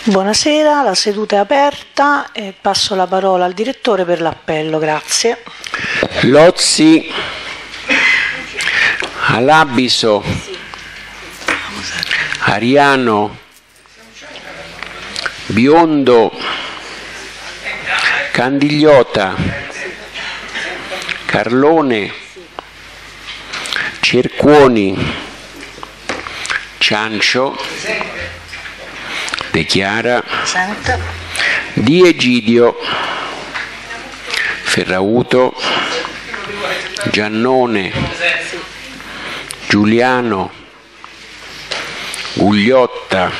Buonasera, la seduta è aperta e passo la parola al direttore per l'appello. Grazie. Lozzi, Alabiso, Ariano, Biondo, Candigliota, Carlone, Cercuoni, Ciancio, De Chiara, Di Egidio, Ferrauto, Giannone, Giuliano, Gugliotta,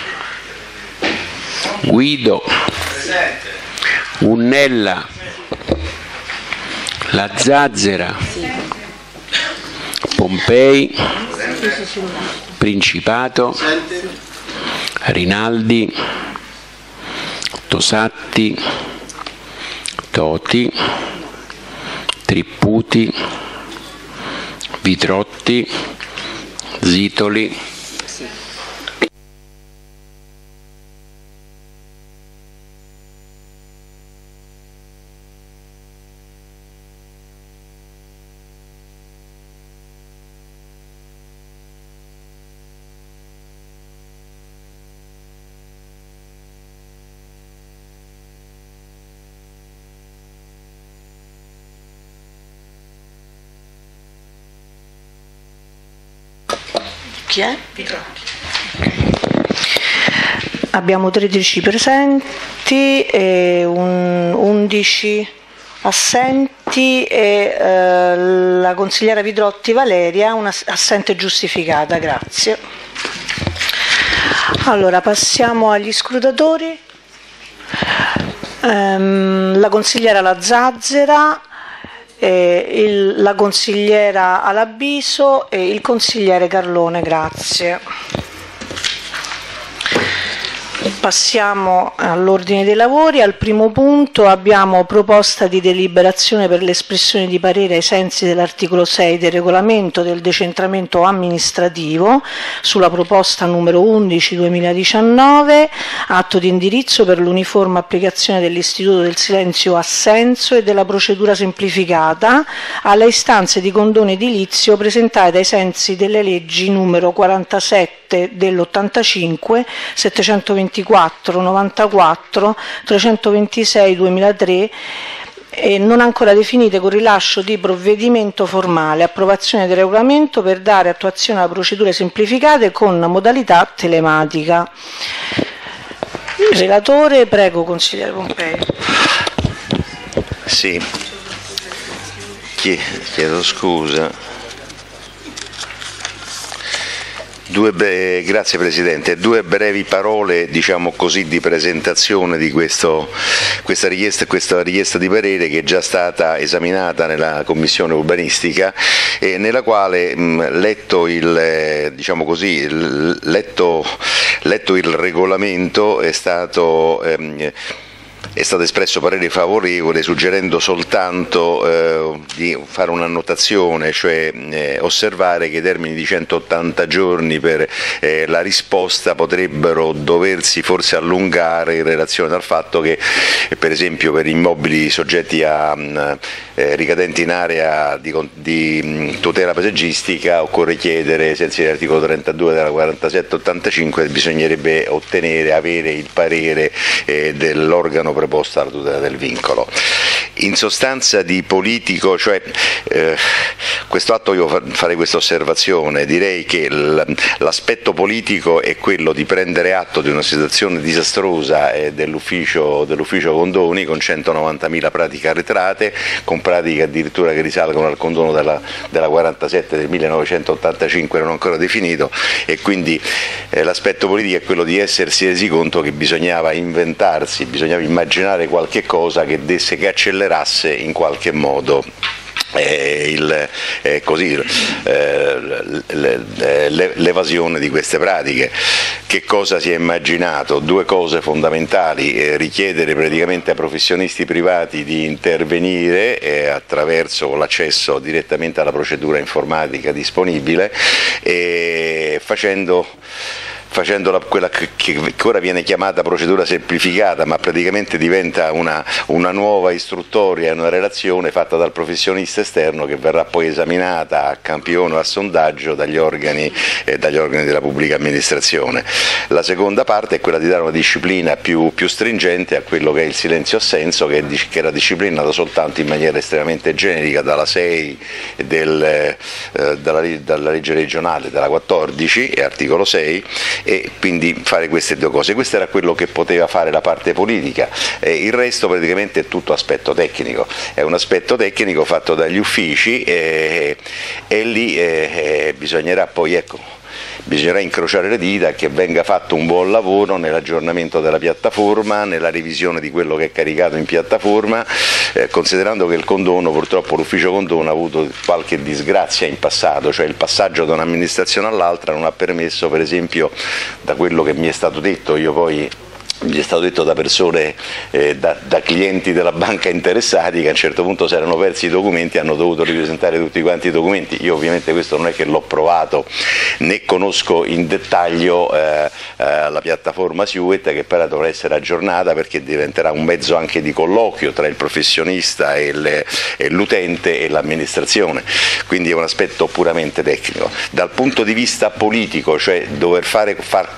Guido, Unnella, La Zazzera, Pompei, Principato, Rinaldi, Tosatti, Toti, Tripputi, Vitrotti, Zitoli, Chi è? Abbiamo 13 presenti e 11 assenti e la consigliera Vitrotti Valeria, una assente giustificata. Grazie. Allora passiamo agli scrutatori. La consigliera La Zazzera, la consigliera Alabiso e il consigliere Carlone. Grazie. Passiamo all'ordine dei lavori. Al primo punto abbiamo proposta di deliberazione per l'espressione di parere ai sensi dell'articolo 6 del regolamento del decentramento amministrativo sulla proposta numero 11/2019, atto di indirizzo per l'uniforme applicazione dell'istituto del silenzio assenso e della procedura semplificata alle istanze di condono edilizio presentate ai sensi delle leggi numero 47 dell'85, 724, 94, 326, 2003 e non ancora definite con rilascio di provvedimento formale, approvazione del regolamento per dare attuazione alle procedure semplificate con modalità telematica. Relatore, prego, consigliere Pompei. Sì, chiedo scusa. Grazie Presidente, due brevi parole, diciamo così, di presentazione di questa richiesta di parere che è già stata esaminata nella Commissione urbanistica e nella quale, letto il regolamento, è stato espresso parere favorevole, suggerendo soltanto di fare un'annotazione, cioè osservare che i termini di 180 giorni per la risposta potrebbero doversi forse allungare in relazione al fatto che, per esempio, per immobili soggetti a ricadenti in area di tutela paesaggistica occorre chiedere, ai sensi dell'articolo 32 della 4785, bisognerebbe avere il parere dell'organo preposto alla tutela del vincolo. In sostanza di politico, cioè questo atto, io farei questa osservazione, direi che l'aspetto politico è quello di prendere atto di una situazione disastrosa dell'ufficio condoni, con 190.000 pratiche arretrate, con pratiche addirittura che risalgono al condono della 47 del 1985 non ancora definito, e quindi l'aspetto politico è quello di essersi resi conto che bisognava immaginare qualche cosa che accelerasse in qualche modo l'evasione di queste pratiche. Che cosa si è immaginato? Due cose fondamentali: richiedere praticamente a professionisti privati di intervenire attraverso l'accesso direttamente alla procedura informatica disponibile, facendo facendo quella che ora viene chiamata procedura semplificata, ma praticamente diventa una nuova istruttoria, una relazione fatta dal professionista esterno che verrà poi esaminata a campione o a sondaggio dagli organi della pubblica amministrazione. La seconda parte è quella di dare una disciplina più stringente a quello che è il silenzio-assenso, che era disciplinato soltanto in maniera estremamente generica dalla 6 dalla legge regionale, dalla 14 e articolo 6, e quindi fare queste due cose. Questo era quello che poteva fare la parte politica, il resto praticamente è tutto aspetto tecnico, è un aspetto tecnico fatto dagli uffici e lì bisognerà poi, bisognerà incrociare le dita che venga fatto un buon lavoro nell'aggiornamento della piattaforma, nella revisione di quello che è caricato in piattaforma, considerando che il condono, purtroppo l'ufficio condono ha avuto qualche disgrazia in passato, cioè il passaggio da un'amministrazione all'altra non ha permesso, per esempio, da quello che mi è stato detto, mi è stato detto da persone, da clienti della banca interessati, che a un certo punto si erano persi i documenti e hanno dovuto ripresentare tutti quanti i documenti. Io ovviamente questo non è che l'ho provato, né conosco in dettaglio la piattaforma Siuet, che però dovrà essere aggiornata perché diventerà un mezzo anche di colloquio tra il professionista e l'utente e l'amministrazione, quindi è un aspetto puramente tecnico. Dal punto di vista politico, cioè dover fare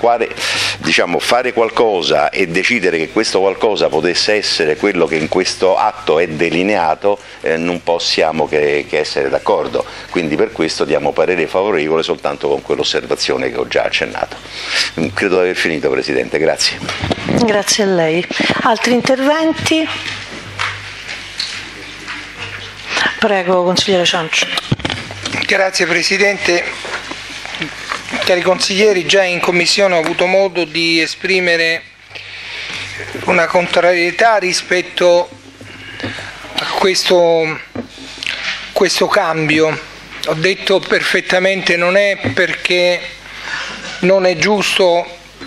qualcosa e decidere che questo qualcosa potesse essere quello che in questo atto è delineato, non possiamo che essere d'accordo, quindi per questo diamo parere favorevole soltanto con quell'osservazione che ho già accennato. Credo di aver finito, Presidente, grazie. Grazie a lei. Altri interventi? Prego, consigliere Ciancio. Grazie Presidente. Cari consiglieri, già in Commissione ho avuto modo di esprimere una contrarietà rispetto a questo cambio. Ho detto perfettamente non è perché non è giusto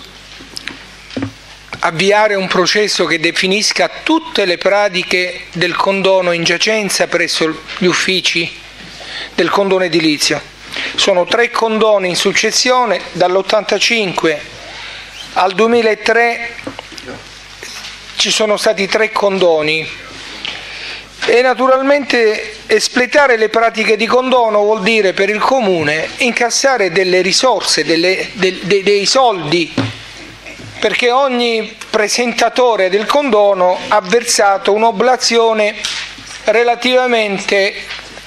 avviare un processo che definisca tutte le pratiche del condono in giacenza presso gli uffici del condono edilizio. Sono 3 condoni in successione, dall'85 al 2003 ci sono stati 3 condoni e naturalmente espletare le pratiche di condono vuol dire per il comune incassare delle risorse, dei soldi, perché ogni presentatore del condono ha versato un'oblazione relativamente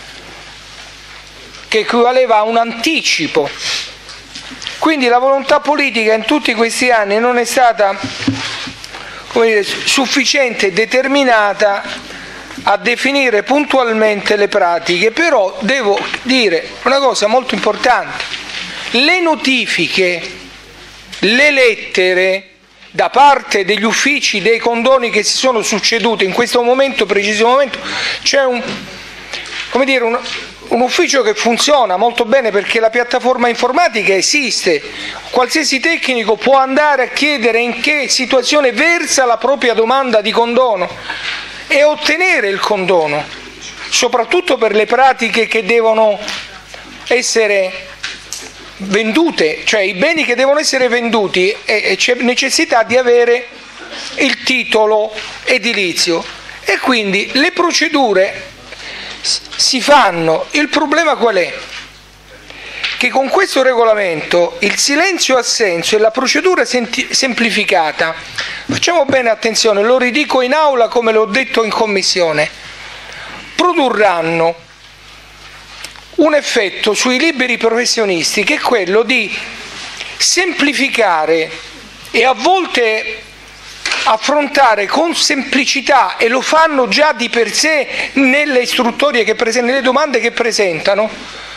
che equivaleva a un anticipo. Quindi la volontà politica in tutti questi anni non è stata sufficiente e determinata a definire puntualmente le pratiche. Però devo dire una cosa molto importante: le notifiche, le lettere da parte degli uffici dei condoni che si sono succeduti in questo preciso momento, c'è un ufficio che funziona molto bene perché la piattaforma informatica esiste, qualsiasi tecnico può andare a chiedere in che situazione versa la propria domanda di condono e ottenere il condono, soprattutto per le pratiche che devono essere vendute, cioè i beni che devono essere venduti, e c'è necessità di avere il titolo edilizio e quindi le procedure si fanno. Il problema qual è? Che con questo regolamento il silenzio-assenso e la procedura semplificata, facciamo bene attenzione, lo ridico in aula come l'ho detto in commissione, produrranno un effetto sui liberi professionisti che è quello di semplificare e a volte affrontare con semplicità, e lo fanno già di per sé nelle istruttorie nelle domande che presentano,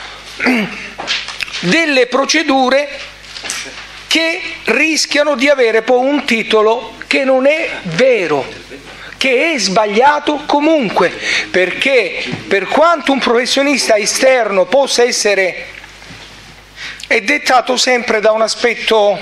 delle procedure che rischiano di avere poi un titolo che non è vero, che è sbagliato comunque, perché per quanto un professionista esterno possa essere, è dettato sempre da un aspetto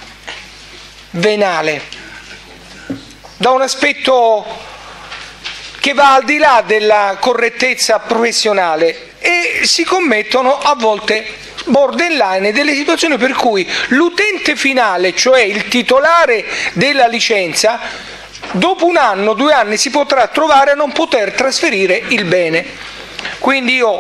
venale, da un aspetto che va al di là della correttezza professionale, e si commettono a volte borderline, delle situazioni per cui l'utente finale, cioè il titolare della licenza, dopo 1 anno, 2 anni si potrà trovare a non poter trasferire il bene. Quindi io,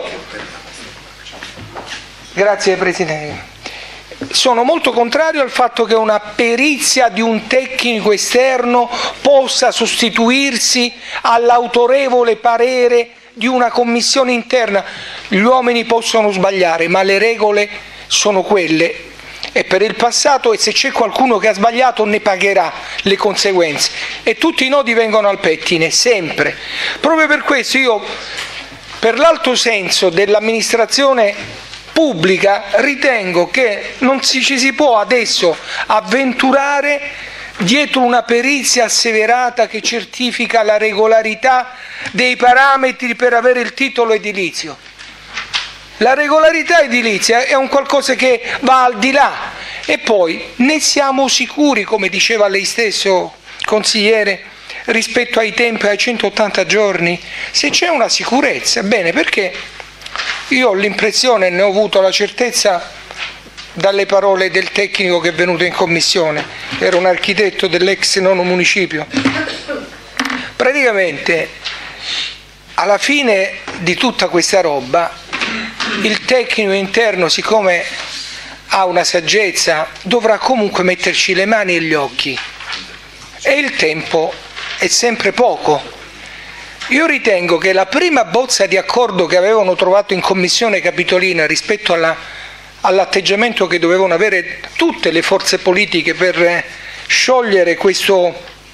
grazie Presidente, sono molto contrario al fatto che una perizia di un tecnico esterno possa sostituirsi all'autorevole parere di una commissione interna. Gli uomini possono sbagliare, ma le regole sono quelle, e per il passato, e se c'è qualcuno che ha sbagliato ne pagherà le conseguenze, e tutti i nodi vengono al pettine, sempre. Proprio per questo io, per l'alto senso dell'amministrazione pubblica, ritengo che non ci si può adesso avventurare dietro una perizia asseverata che certifica la regolarità dei parametri per avere il titolo edilizio. La regolarità edilizia è un qualcosa che va al di là, e poi ne siamo sicuri, come diceva lei stesso, consigliere, rispetto ai tempi, ai 180 giorni, se c'è una sicurezza, bene, perché io ho l'impressione, ne ho avuto la certezza dalle parole del tecnico che è venuto in commissione, era un architetto dell'ex nono municipio, praticamente alla fine di tutta questa roba il tecnico interno, siccome ha una saggezza, dovrà comunque metterci le mani e gli occhi, e il tempo è sempre poco. Io ritengo che la prima bozza di accordo che avevano trovato in Commissione Capitolina rispetto all'atteggiamento che dovevano avere tutte le forze politiche per sciogliere questo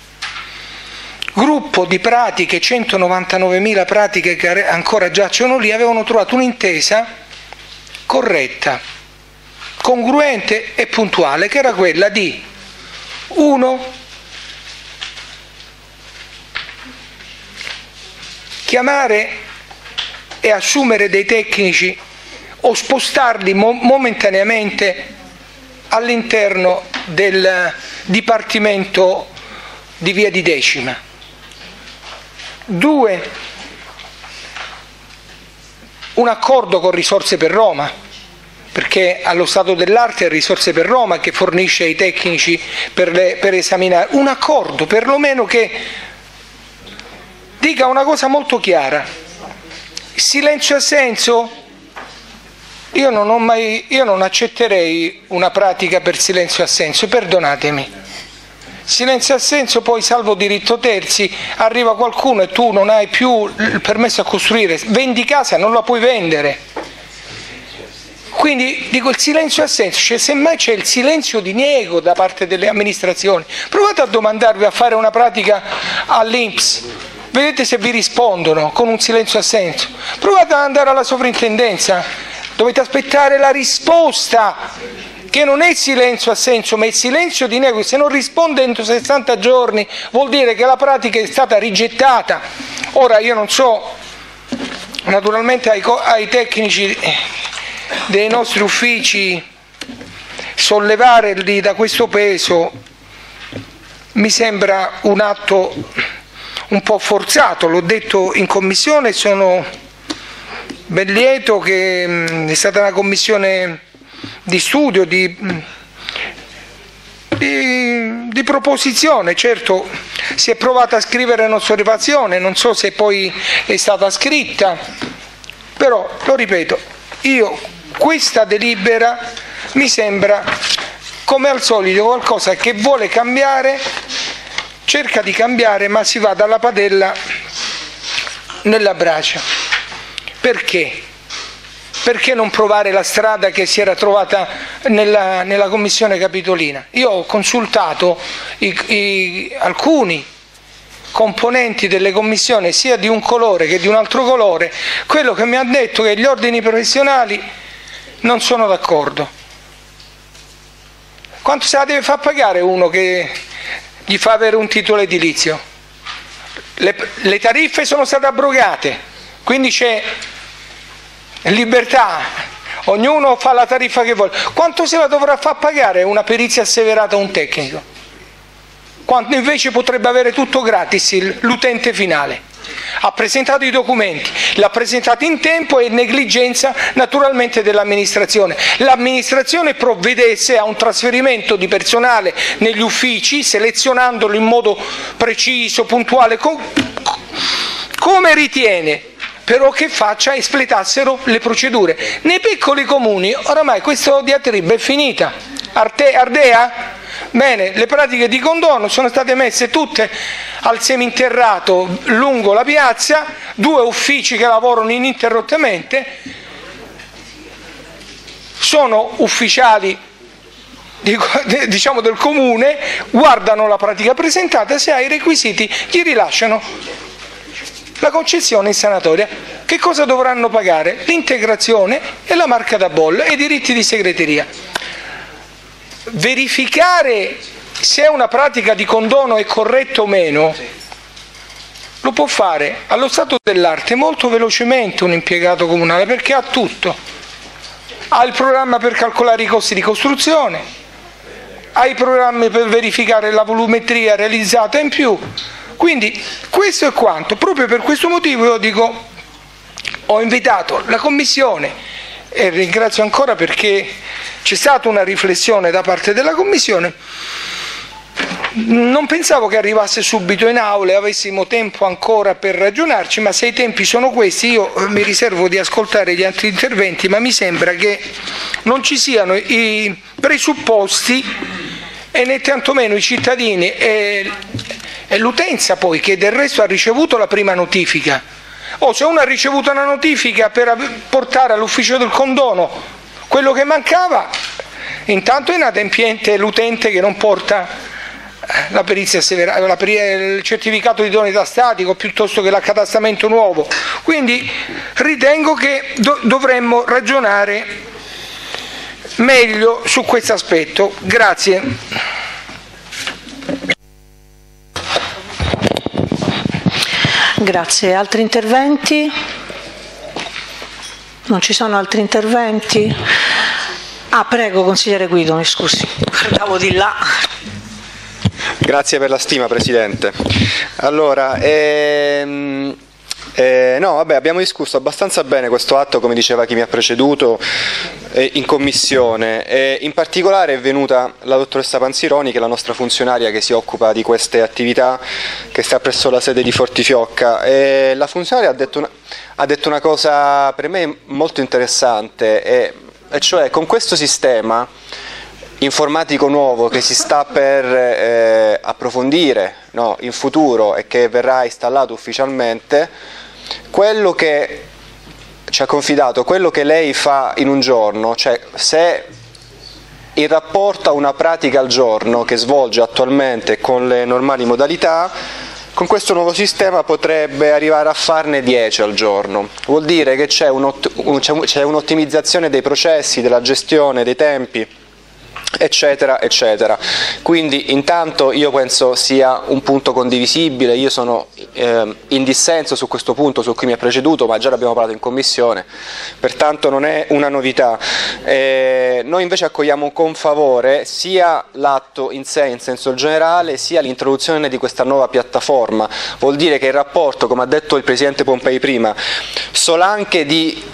gruppo di pratiche, 199.000 pratiche che ancora giacciono lì, avevano trovato un'intesa corretta, congruente e puntuale, che era quella di 1. Chiamare e assumere dei tecnici o spostarli momentaneamente all'interno del Dipartimento di Via di Decima. 2. Un accordo con Risorse per Roma, perché allo stato dell'arte è Risorse per Roma che fornisce i tecnici per esaminare. Un accordo perlomeno che dica una cosa molto chiara: silenzio assenso? Io non accetterei una pratica per silenzio assenso, perdonatemi. Silenzio assenso, poi salvo diritto terzi, arriva qualcuno e tu non hai più il permesso a costruire, vendi casa, non la puoi vendere. Quindi dico, il silenzio assenso, cioè semmai c'è il silenzio diniego da parte delle amministrazioni. Provate a domandarvi a fare una pratica all'INPS. Vedete se vi rispondono con un silenzio assenso. Provate ad andare alla sovrintendenza, dovete aspettare la risposta, che non è silenzio assenso, ma è silenzio di nego. Se non risponde entro 60 giorni vuol dire che la pratica è stata rigettata. Ora io non so, naturalmente ai tecnici dei nostri uffici sollevarli da questo peso mi sembra un atto un po' forzato, l'ho detto in commissione, sono ben lieto che è stata una commissione di studio, di proposizione. Certo, si è provata a scrivere un'osservazione, non so se poi è stata scritta, però lo ripeto, questa delibera mi sembra come al solito qualcosa che vuole cambiare, cerca di cambiare, ma si va dalla padella nella brace. Perché? Perché non provare la strada che si era trovata nella Commissione Capitolina? Io ho consultato alcuni componenti delle commissioni, sia di un colore che di un altro colore. Quello che mi ha detto è che gli ordini professionali non sono d'accordo. Quanto se la deve far pagare uno che gli fa avere un titolo edilizio? Le tariffe sono state abrogate, quindi c'è libertà, ognuno fa la tariffa che vuole. Quanto se la dovrà far pagare una perizia asseverata a un tecnico? Quanto invece potrebbe avere tutto gratis l'utente finale? ha presentato i documenti, l'ha presentato in tempo e negligenza naturalmente dell'amministrazione. L'amministrazione provvedesse a un trasferimento di personale negli uffici, selezionandolo in modo preciso, puntuale, come ritiene, però che espletassero le procedure. Nei piccoli comuni oramai questa diatriba è finita. Ardea? Bene, le pratiche di condono sono state messe tutte al seminterrato lungo la piazza, 2 uffici che lavorano ininterrottamente, sono ufficiali diciamo del comune, guardano la pratica presentata, se ha i requisiti gli rilasciano la concessione in sanatoria. Che cosa dovranno pagare? L'integrazione e la marca da bollo e i diritti di segreteria. Verificare se una pratica di condono è corretta o meno lo può fare allo stato dell'arte molto velocemente un impiegato comunale, perché ha tutto. Ha il programma per calcolare i costi di costruzione, ha i programmi per verificare la volumetria realizzata in più. Quindi questo è quanto. Proprio per questo motivo io dico, ho invitato la Commissione e ringrazio ancora perché c'è stata una riflessione da parte della Commissione. Non pensavo che arrivasse subito in aula e avessimo tempo ancora per ragionarci, ma se i tempi sono questi io mi riservo di ascoltare gli altri interventi, ma mi sembra che non ci siano i presupposti e né tantomeno i cittadini e l'utenza poi, che del resto ha ricevuto la prima notifica. Se uno ha ricevuto una notifica per portare all'ufficio del condono quello che mancava, intanto è inadempiente l'utente che non porta la perizia severa, il certificato di idoneità statico piuttosto che l'accatastamento nuovo. Quindi ritengo che dovremmo ragionare meglio su questo aspetto. Grazie. Grazie. Altri interventi? Non ci sono altri interventi? Prego, consigliere Guido, mi scusi, guardavo di là. Grazie per la stima, Presidente. Allora, abbiamo discusso abbastanza bene questo atto, come diceva chi mi ha preceduto, in commissione. In particolare è venuta la dottoressa Panzironi, che è la nostra funzionaria che si occupa di queste attività, che sta presso la sede di Fortifiocca. La funzionaria ha detto una cosa per me molto interessante, e cioè con questo sistema informatico nuovo che si sta per approfondire in futuro e che verrà installato ufficialmente, quello che ci ha confidato, quello che lei fa in un giorno, cioè se in rapporto a una pratica al giorno che svolge attualmente con le normali modalità, con questo nuovo sistema potrebbe arrivare a farne 10 al giorno. Vuol dire che c'è un'ottimizzazione dei processi, della gestione dei tempi, eccetera eccetera. Quindi intanto io penso sia un punto condivisibile. Io sono in dissenso su questo punto su cui mi ha preceduto, ma già l'abbiamo parlato in commissione, pertanto non è una novità. Noi invece accogliamo con favore sia l'atto in sé in senso generale, sia l'introduzione di questa nuova piattaforma. Vuol dire che il rapporto, come ha detto il Presidente Pompei prima, solo anche di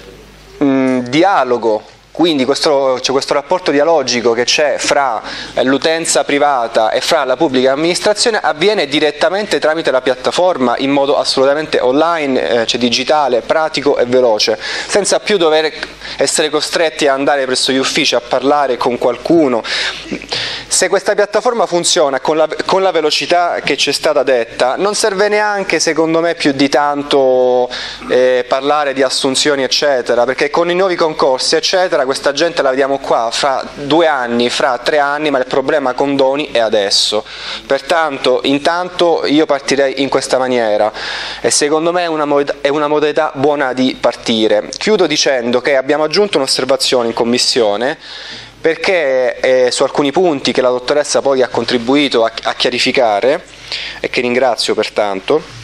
dialogo, quindi c'è questo rapporto dialogico che c'è fra l'utenza privata e fra la pubblica amministrazione, avviene direttamente tramite la piattaforma in modo assolutamente online, digitale, pratico e veloce, senza più dover essere costretti a andare presso gli uffici a parlare con qualcuno. Se questa piattaforma funziona con la velocità che ci è stata detta, non serve neanche, secondo me, più di tanto parlare di assunzioni eccetera, perché con i nuovi concorsi eccetera questa gente la vediamo qua fra 2 anni, fra 3 anni, ma il problema condoni è adesso. Pertanto intanto io partirei in questa maniera e secondo me è una modalità buona di partire. Chiudo dicendo che abbiamo aggiunto un'osservazione in commissione, perché su alcuni punti che la dottoressa poi ha contribuito a chiarificare e che ringrazio pertanto,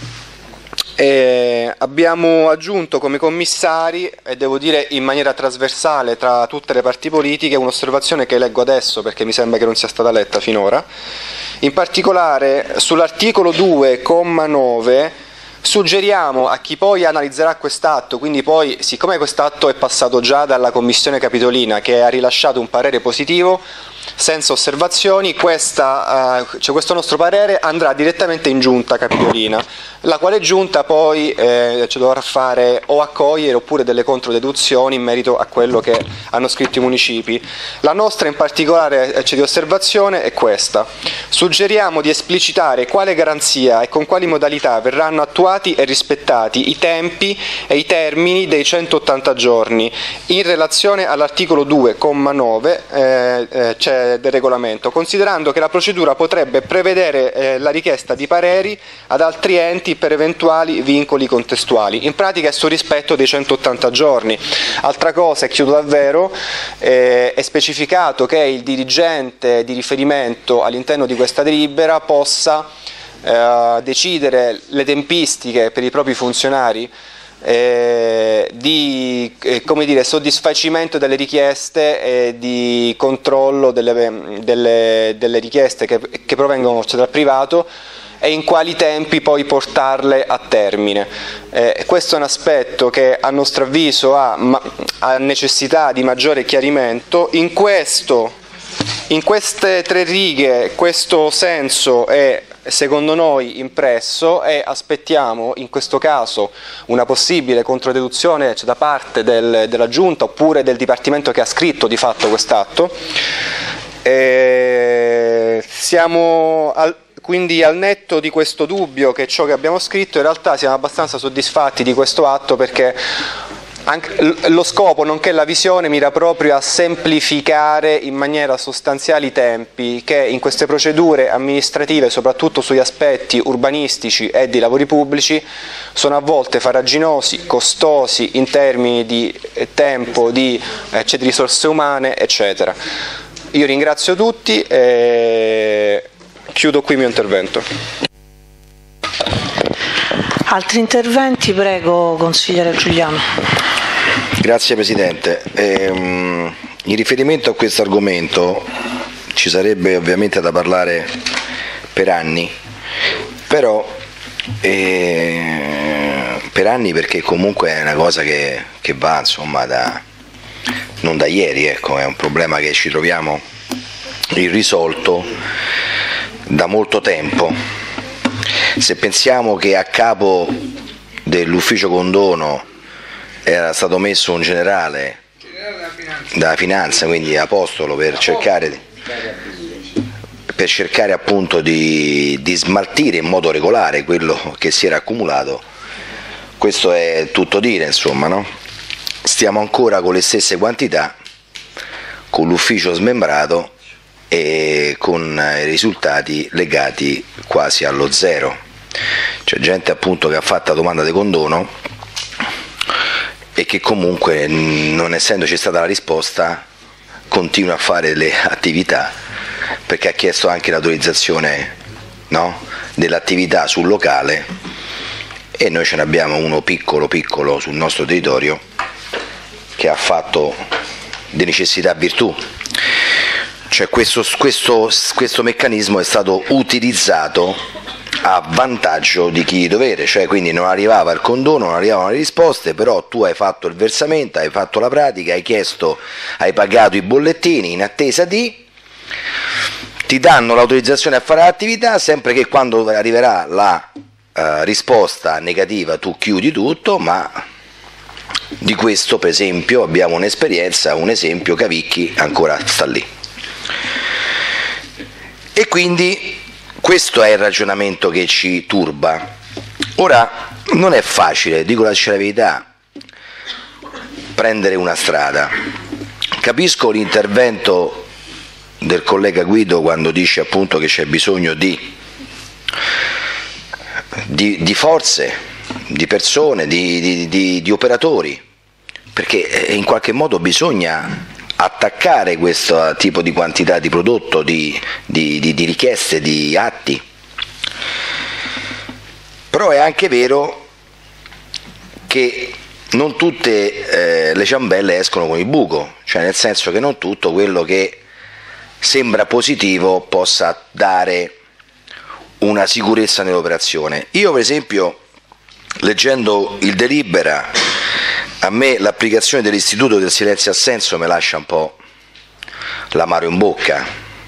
abbiamo aggiunto come commissari, e devo dire in maniera trasversale tra tutte le parti politiche, un'osservazione che leggo adesso perché mi sembra che non sia stata letta finora. In particolare sull'articolo 2,9 Suggeriamo a chi poi analizzerà quest'atto, quindi poi siccome quest'atto è passato già dalla Commissione Capitolina che ha rilasciato un parere positivo, senza osservazioni, questo nostro parere andrà direttamente in Giunta Capitolina, la quale Giunta poi ci dovrà fare o accogliere oppure delle controdeduzioni in merito a quello che hanno scritto i municipi. La nostra in particolare di osservazione è questa: suggeriamo di esplicitare quale garanzia e con quali modalità verranno attuati e rispettati i tempi e i termini dei 180 giorni in relazione all'articolo 2,9 del regolamento, considerando che la procedura potrebbe prevedere la richiesta di pareri ad altri enti per eventuali vincoli contestuali. In pratica è sul rispetto dei 180 giorni. Altra cosa, e chiudo davvero, è specificato che il dirigente di riferimento all'interno di questa delibera possa decidere le tempistiche per i propri funzionari di soddisfacimento delle richieste e di controllo delle richieste che provengono dal privato e in quali tempi poi portarle a termine. Questo è un aspetto che a nostro avviso ha necessità di maggiore chiarimento. In queste 3 righe questo senso è secondo noi impresso e aspettiamo in questo caso una possibile controdeduzione da parte della Giunta oppure del Dipartimento che ha scritto di fatto quest'atto. Quindi al netto di questo dubbio che ciò che abbiamo scritto, in realtà siamo abbastanza soddisfatti di questo atto, perché anche lo scopo, nonché la visione, mira proprio a semplificare in maniera sostanziale i tempi che in queste procedure amministrative, soprattutto sugli aspetti urbanistici e di lavori pubblici, sono a volte farraginosi, costosi in termini di tempo, di risorse umane, eccetera. Io ringrazio tutti e chiudo qui il mio intervento. Altri interventi? Prego, consigliere Giuliano. Grazie Presidente. In riferimento a questo argomento ci sarebbe ovviamente da parlare per anni, però per anni, perché comunque è una cosa che va insomma non da ieri, ecco, è un problema che ci troviamo irrisolto da molto tempo. Se pensiamo che a capo dell'ufficio condono era stato messo un generale della finanza, quindi apostolo, per cercare appunto di smaltire in modo regolare quello che si era accumulato, questo è tutto dire, insomma, no? Stiamo ancora con le stesse quantità, con l'ufficio smembrato e con i risultati legati quasi allo zero. C'è gente appunto che ha fatto la domanda di condono e che comunque, non essendoci stata la risposta, continua a fare le attività, perché ha chiesto anche l'autorizzazione, no, dell'attività sul locale, e noi ce ne abbiamo uno piccolo sul nostro territorio che ha fatto di necessità virtù. Cioè questo meccanismo è stato utilizzato a vantaggio di chi di dovere, cioè quindi non arrivava il condono, non arrivavano le risposte, però tu hai fatto il versamento, hai fatto la pratica, hai pagato i bollettini in attesa ti danno l'autorizzazione a fare l'attività, sempre che quando arriverà la risposta negativa tu chiudi tutto. Ma di questo, per esempio, abbiamo un'esperienza, un esempio: Cavicchi ancora sta lì. E quindi questo è il ragionamento che ci turba. Ora, non è facile, dico la verità, prendere una strada. Capisco l'intervento del collega Guido quando dice appunto che c'è bisogno di forze, di persone, di operatori, perché in qualche modo bisogna attaccare questo tipo di quantità di prodotto, di richieste, di atti. Però è anche vero che non tutte le ciambelle escono con il buco, cioè nel senso che non tutto quello che sembra positivo possa dare una sicurezza nell'operazione. Io per esempio leggendo il delibera, a me l'applicazione dell'istituto del silenzio assenso mi lascia un po' l'amaro in bocca,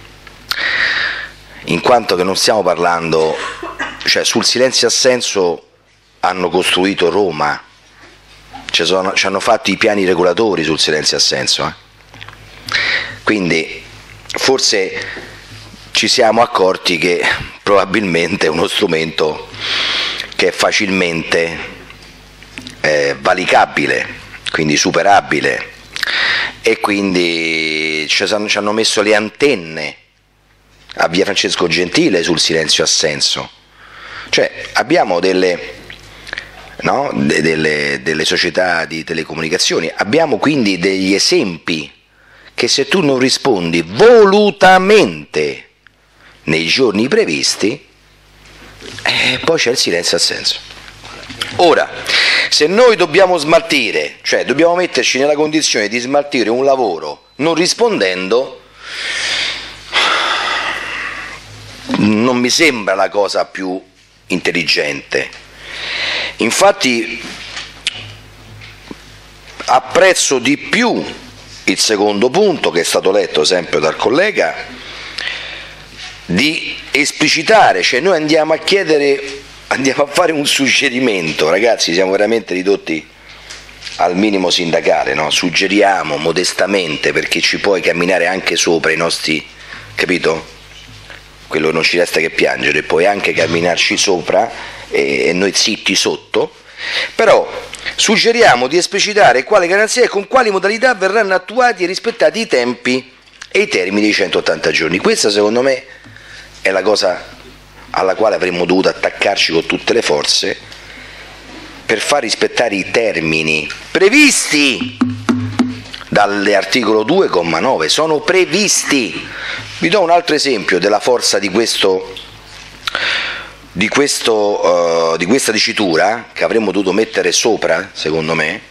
in quanto che non stiamo parlando, cioè sul silenzio assenso hanno costruito Roma, ci hanno fatto i piani regolatori sul silenzio assenso, quindi forse ci siamo accorti che probabilmente è uno strumento che è facilmente valicabile, quindi superabile, e quindi ci hanno messo le antenne a via Francesco Gentile sul silenzio assenso, cioè abbiamo delle società di telecomunicazioni, abbiamo quindi degli esempi che se tu non rispondi volutamente nei giorni previsti, poi c'è il silenzio assenso. Ora, se noi dobbiamo smaltire, cioè dobbiamo metterci nella condizione di smaltire un lavoro non rispondendo, non mi sembra la cosa più intelligente. Infatti apprezzo di più il secondo punto, che è stato letto sempre dal collega, di esplicitare, cioè noi andiamo a chiedere, andiamo a fare un suggerimento, ragazzi, siamo veramente ridotti al minimo sindacale, no? Suggeriamo modestamente, perché ci puoi camminare anche sopra i nostri, capito? Quello non ci resta che piangere, puoi anche camminarci sopra e noi zitti sotto, però suggeriamo di esplicitare quale garanzia e con quali modalità verranno attuati e rispettati i tempi e i termini di 180 giorni. Questa secondo me è la cosa alla quale avremmo dovuto attaccarci con tutte le forze per far rispettare i termini previsti dall'articolo 2,9, sono previsti. Vi do un altro esempio della forza di questa dicitura che avremmo dovuto mettere sopra, secondo me,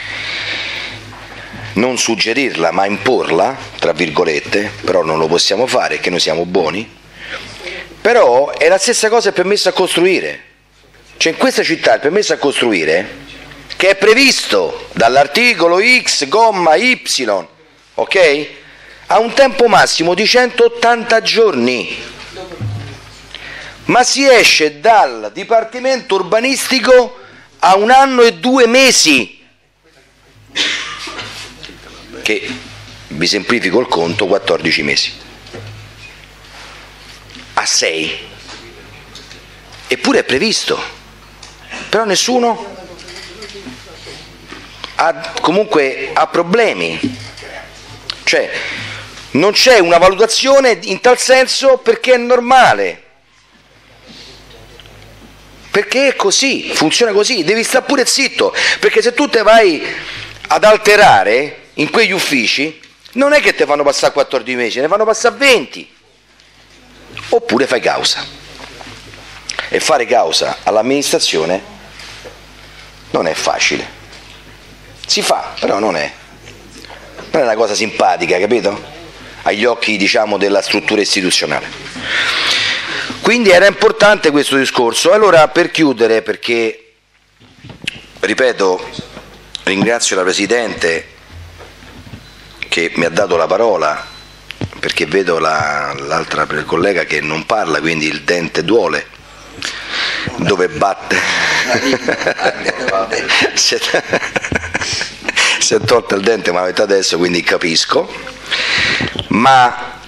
non suggerirla ma imporla, tra virgolette, però non lo possiamo fare perché noi siamo buoni. Però è la stessa cosa il permesso a costruire, cioè in questa città il permesso a costruire, che è previsto dall'articolo X, Y, ok? Ha un tempo massimo di 180 giorni, ma si esce dal Dipartimento Urbanistico a 1 anno e 2 mesi, che vi semplifico il conto, 14 mesi. A 6, eppure è previsto, però nessuno ha problemi, cioè non c'è una valutazione in tal senso, perché è normale, perché è così, funziona così, devi stare pure zitto, perché se tu te vai ad alterare in quegli uffici non è che te fanno passare 14 mesi, ne fanno passare 20. Oppure fai causa, e fare causa all'amministrazione non è facile, si fa, però non è una cosa simpatica, capito? Agli occhi, diciamo, della struttura istituzionale. Quindi era importante questo discorso. Allora, per chiudere, perché ripeto, ringrazio la Presidente che mi ha dato la parola, perché vedo l'altra collega che non parla, quindi il dente duole, dove batte. Si è tolto il dente, ma l'avete adesso, quindi capisco. Ma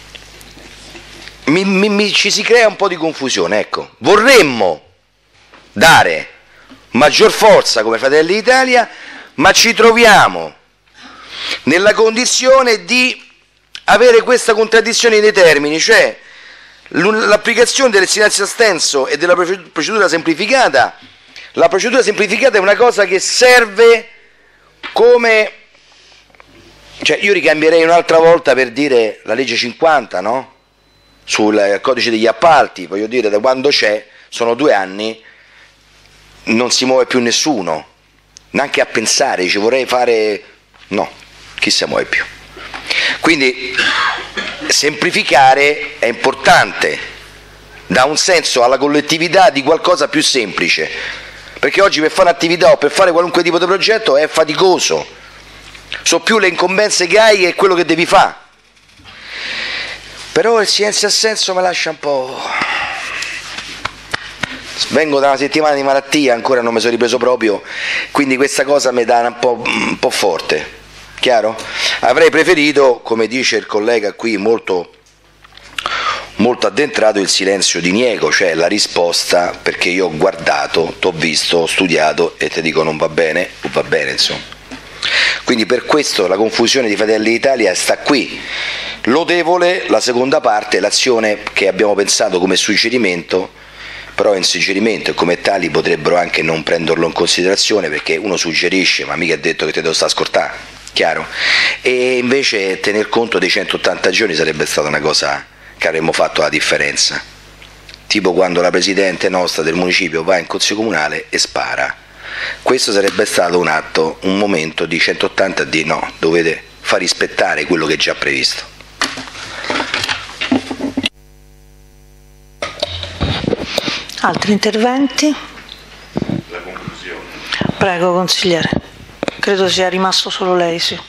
ci si crea un po' di confusione, ecco. Vorremmo dare maggior forza come Fratelli d'Italia, ma ci troviamo nella condizione di avere questa contraddizione nei termini, cioè l'applicazione del silenzio assenso e della procedura semplificata. La procedura semplificata è una cosa che serve come, cioè io ricambierei un'altra volta per dire la legge 50, no? Sul codice degli appalti, voglio dire, da quando c'è, sono 2 anni, non si muove più nessuno, neanche a pensare, dice vorrei fare, no, chi si muove più. Quindi semplificare è importante, dà un senso alla collettività di qualcosa più semplice. perché oggi per fare attività o per fare qualunque tipo di progetto è faticoso, so più le incombenze che hai che quello che devi fare. Però il silenzio assenso mi lascia un po'. Vengo da una settimana di malattia, ancora non mi sono ripreso proprio, quindi questa cosa mi dà un po' forte, chiaro? Avrei preferito, come dice il collega qui molto addentrato, il silenzio diniego, cioè la risposta perché io ho guardato, t'ho visto, ho studiato e ti dico non va bene o va bene, insomma. Quindi per questo la confusione di Fratelli d'Italia sta qui. Lodevole la seconda parte, l'azione che abbiamo pensato come suggerimento, però è un suggerimento e come tali potrebbero anche non prenderlo in considerazione, perché uno suggerisce ma mica è detto che te lo sta a ascoltare, chiaro? E invece tener conto dei 180 giorni sarebbe stata una cosa che avremmo fatto la differenza, tipo quando la presidente nostra del municipio va in consiglio comunale e spara. Questo sarebbe stato un atto, un momento di 180 di no, dovete far rispettare quello che è già previsto. Altri interventi? La conclusione. Prego, consigliere. Credo sia rimasto solo lei, sì.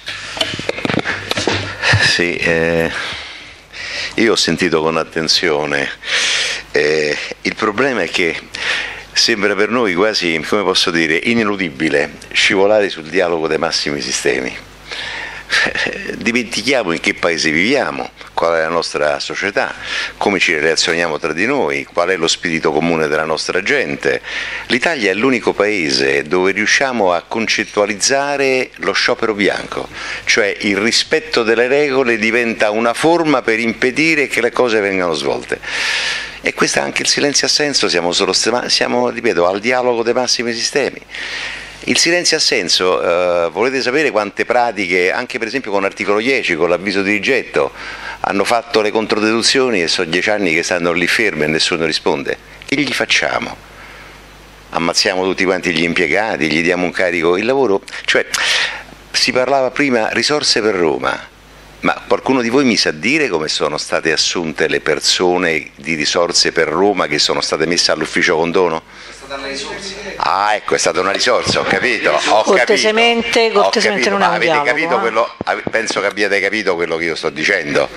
Sì, io ho sentito con attenzione. Il problema è che sembra per noi quasi, come posso dire, ineludibile scivolare sul dialogo dei massimi sistemi. Dimentichiamo in che paese viviamo, qual è la nostra società, come ci relazioniamo tra di noi, qual è lo spirito comune della nostra gente. L'Italia è l'unico paese dove riusciamo a concettualizzare lo sciopero bianco, cioè il rispetto delle regole diventa una forma per impedire che le cose vengano svolte. E questo è anche il silenzio assenso, siamo, ripeto, al dialogo dei massimi sistemi. Il silenzio assenso, volete sapere quante pratiche, anche per esempio con l'articolo 10, con l'avviso di rigetto, hanno fatto le controdeduzioni e sono 10 anni che stanno lì ferme e nessuno risponde? Che gli facciamo? Ammazziamo tutti quanti gli impiegati, gli diamo un carico, il lavoro? Cioè, si parlava prima risorse per Roma, ma qualcuno di voi mi sa dire come sono state assunte le persone di risorse per Roma che sono state messe all'ufficio condono? Ah, ecco, è stata una risorsa, ho capito. Cortesemente non è un dialogo. Penso che abbiate capito quello che io sto dicendo.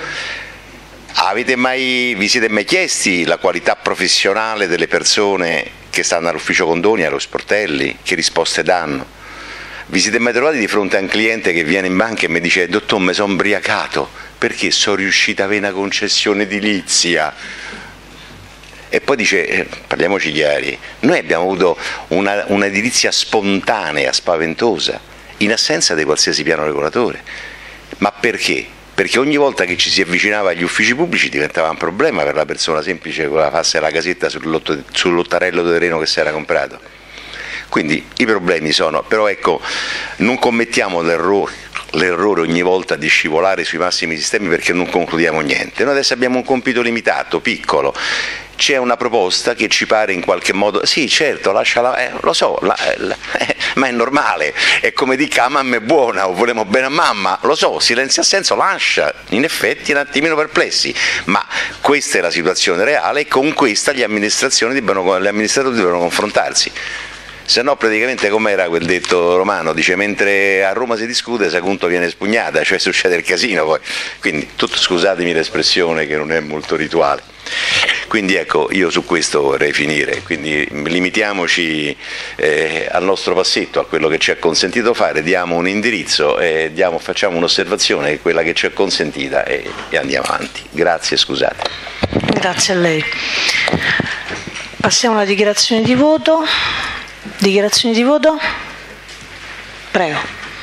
Vi siete mai chiesti la qualità professionale delle persone che stanno all'ufficio condoni, allo sportelli? Che risposte danno? Vi siete mai trovati di fronte a un cliente che viene in banca e mi dice: dottor, mi sono ubriacato perché sono riuscito a avere una concessione edilizia? E poi dice, parliamoci chiari, noi abbiamo avuto un'edilizia spontanea, spaventosa, in assenza di qualsiasi piano regolatore. Ma perché? Perché ogni volta che ci si avvicinava agli uffici pubblici diventava un problema per la persona semplice che voleva farsi la casetta sull'ottarello di terreno che si era comprato. Quindi i problemi sono, però ecco, non commettiamo l'errore ogni volta di scivolare sui massimi sistemi perché non concludiamo niente. Noi adesso abbiamo un compito limitato, piccolo. C'è una proposta che ci pare in qualche modo, sì certo, lasciala, lo so, ma è normale, è come dica mamma è buona o volemo bene a mamma, lo so, silenzio assenso lascia in effetti un attimino perplessi, ma questa è la situazione reale e con questa gli amministratori devono confrontarsi. Se no praticamente com'era quel detto romano, dice mentre a Roma si discute Sagunto viene spugnata, cioè succede il casino poi, quindi scusatemi l'espressione che non è molto rituale. Quindi ecco, io su questo vorrei finire, quindi limitiamoci al nostro passetto, a quello che ci è consentito fare, diamo un indirizzo, facciamo un'osservazione che è quella che ci è consentita e andiamo avanti. Grazie, scusate. Grazie a lei. Passiamo alla dichiarazione di voto. Dichiarazione di voto? Prego.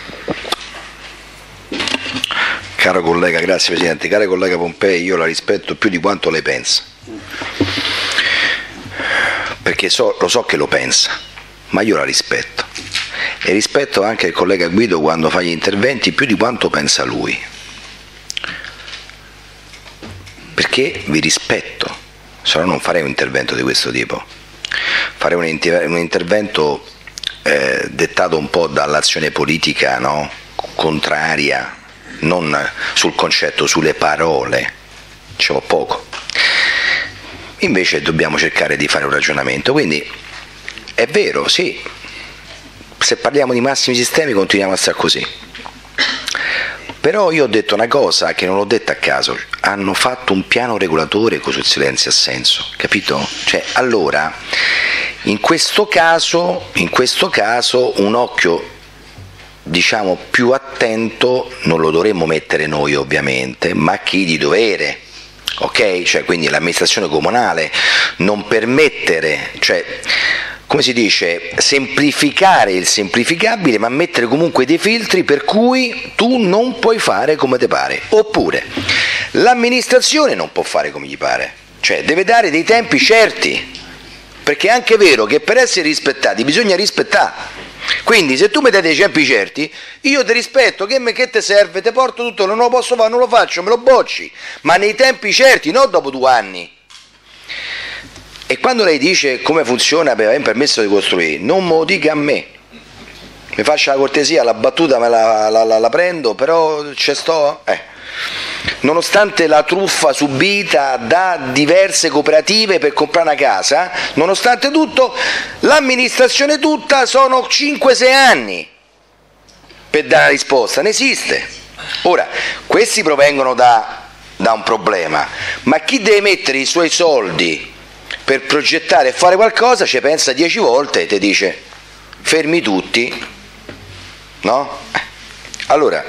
Caro collega, grazie Presidente, cara collega Pompei, io la rispetto più di quanto lei pensa, perché lo so che lo pensa, ma io la rispetto e rispetto anche il collega Guido quando fa gli interventi più di quanto pensa lui, perché vi rispetto, se no non farei un intervento di questo tipo, farei un intervento dettato un po' dall'azione politica, no? Contraria, non sul concetto, sulle parole, ci ho poco. Invece dobbiamo cercare di fare un ragionamento, quindi è vero, sì, se parliamo di massimi sistemi continuiamo a stare così. Però io ho detto una cosa che non l'ho detta a caso, hanno fatto un piano regolatore con sul silenzio assenso, capito? Cioè, allora, in questo caso un occhio, diciamo, più attento non lo dovremmo mettere noi ovviamente, ma chi di dovere, ok? Cioè, quindi l'amministrazione comunale, non permettere, cioè, come si dice, semplificare il semplificabile, ma mettere comunque dei filtri per cui tu non puoi fare come ti pare. Oppure l'amministrazione non può fare come gli pare, cioè deve dare dei tempi certi, perché è anche vero che per essere rispettati bisogna rispettare. Quindi se tu mi dai dei tempi certi, io ti rispetto, che ti serve, ti porto tutto, non lo posso fare, non lo faccio, me lo bocci, ma nei tempi certi, non dopo 2 anni. E quando lei dice come funziona per avere un permesso di costruire, non me lo dica a me, mi faccia la cortesia, la battuta me la prendo, però ci sto. Nonostante la truffa subita da diverse cooperative per comprare una casa, nonostante tutto, l'amministrazione tutta sono 5-6 anni per dare una risposta, ne esiste. Ora, questi provengono da un problema, ma chi deve mettere i suoi soldi per progettare e fare qualcosa ci pensa 10 volte e ti dice fermi tutti, no? Allora,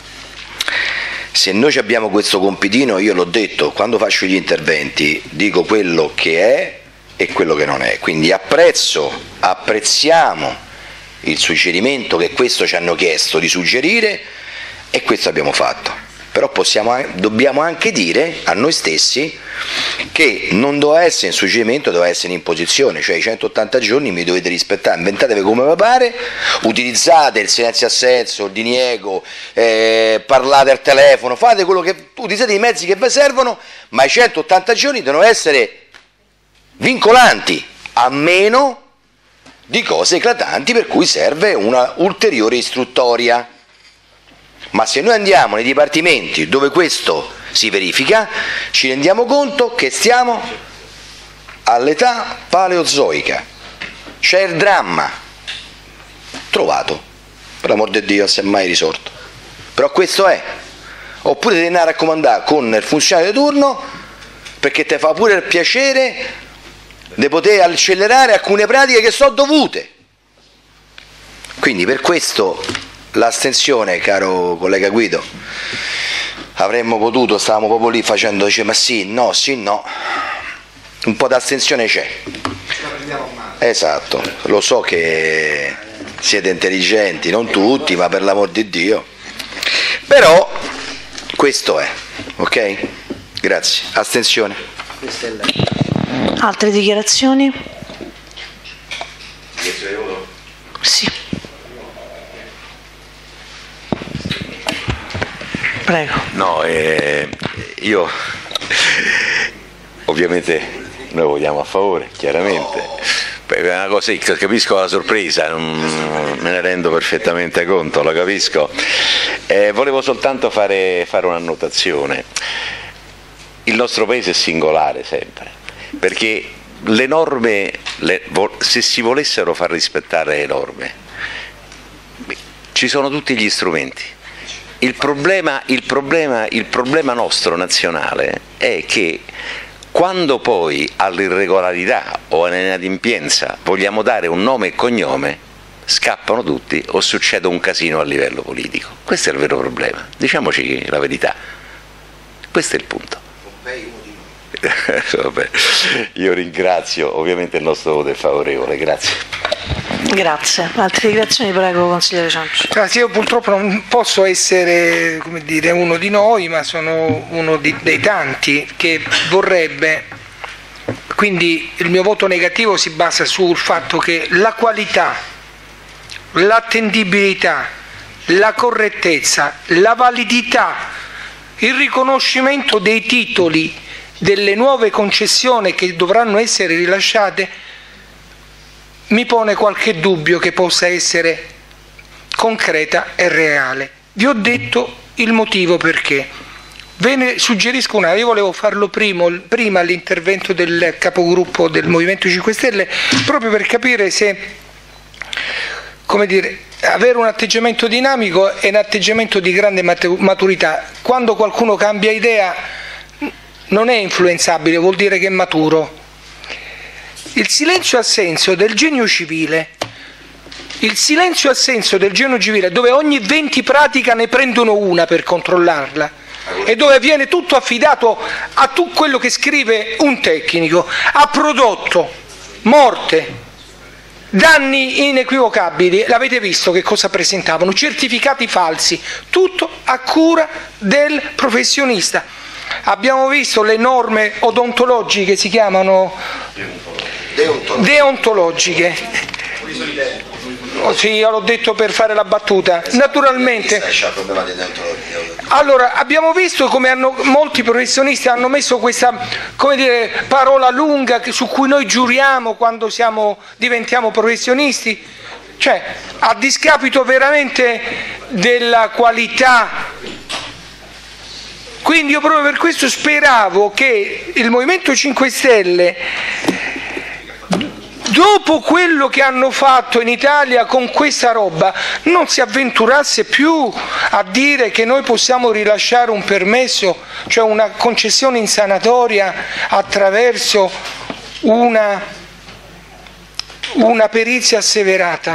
se noi abbiamo questo compitino, io l'ho detto, quando faccio gli interventi dico quello che è e quello che non è, quindi apprezziamo il suggerimento che questo ci hanno chiesto di suggerire e questo abbiamo fatto. Però dobbiamo anche dire a noi stessi che non doveva essere un suggerimento, doveva essere un'imposizione, cioè i 180 giorni mi dovete rispettare, inventatevi come vi pare, utilizzate il silenzio assenso, il diniego, parlate al telefono, fate quello che utilizzate, i mezzi che vi servono, ma i 180 giorni devono essere vincolanti, a meno di cose eclatanti per cui serve una ulteriore istruttoria. Ma se noi andiamo nei dipartimenti dove questo si verifica, ci rendiamo conto che stiamo all'età paleozoica. C'è il dramma trovato, per l'amor di Dio, se mai risorto. Però questo è. Oppure devi andare a comandare con il funzionario di turno, perché ti fa pure il piacere di poter accelerare alcune pratiche che sono dovute. Quindi per questo l'astensione, caro collega Guido, avremmo potuto, stavamo proprio lì facendo, dice ma sì, no, un po' d'astensione c'è. Esatto, lo so che siete intelligenti, non tutti, ma per l'amor di Dio. Però questo è, ok? Grazie. Astensione. Altre dichiarazioni? Sì. Prego. No, io ovviamente noi votiamo a favore, chiaramente. È una cosa, capisco la sorpresa, me ne rendo perfettamente conto, lo capisco. Volevo soltanto fare un'annotazione. Il nostro paese è singolare sempre, perché le norme, se si volessero far rispettare le norme, ci sono tutti gli strumenti. Il problema nostro nazionale è che quando poi all'irregolarità o all'inadempienza vogliamo dare un nome e cognome, scappano tutti o succede un casino a livello politico. Questo è il vero problema, diciamoci la verità. Questo è il punto. Vabbè, io ringrazio, ovviamente il nostro voto è favorevole, grazie. Grazie. Altre dichiarazioni, prego, consigliere Ciampi. Io purtroppo non posso essere, come dire, uno di noi, ma sono uno dei tanti che vorrebbe, quindi il mio voto negativo si basa sul fatto che la qualità, l'attendibilità, la correttezza, la validità, il riconoscimento dei titoli delle nuove concessioni che dovranno essere rilasciate mi pone qualche dubbio che possa essere concreta e reale. Vi ho detto il motivo perché. Ve ne suggerisco una, io volevo farlo prima l'intervento del capogruppo del Movimento 5 Stelle, proprio per capire se, come dire, avere un atteggiamento dinamico è un atteggiamento di grande maturità. Quando qualcuno cambia idea non è influenzabile, vuol dire che è maturo. Il silenzio assenso del genio civile, dove ogni 20 pratica ne prendono una per controllarla, e dove viene tutto affidato a quello che scrive un tecnico, ha prodotto morte, danni inequivocabili. L'avete visto che cosa presentavano? Certificati falsi, tutto a cura del professionista. Abbiamo visto le norme odontologiche, si chiamano deontologiche. Sì, io l'ho detto per fare la battuta. Naturalmente. Allora, abbiamo visto come molti professionisti hanno messo questa, come dire, parola lunga su cui noi giuriamo quando diventiamo professionisti, cioè a discapito veramente della qualità. Quindi io proprio per questo speravo che il Movimento 5 Stelle, dopo quello che hanno fatto in Italia con questa roba, non si avventurasse più a dire che noi possiamo rilasciare un permesso, cioè una concessione in sanatoria attraverso una perizia asseverata.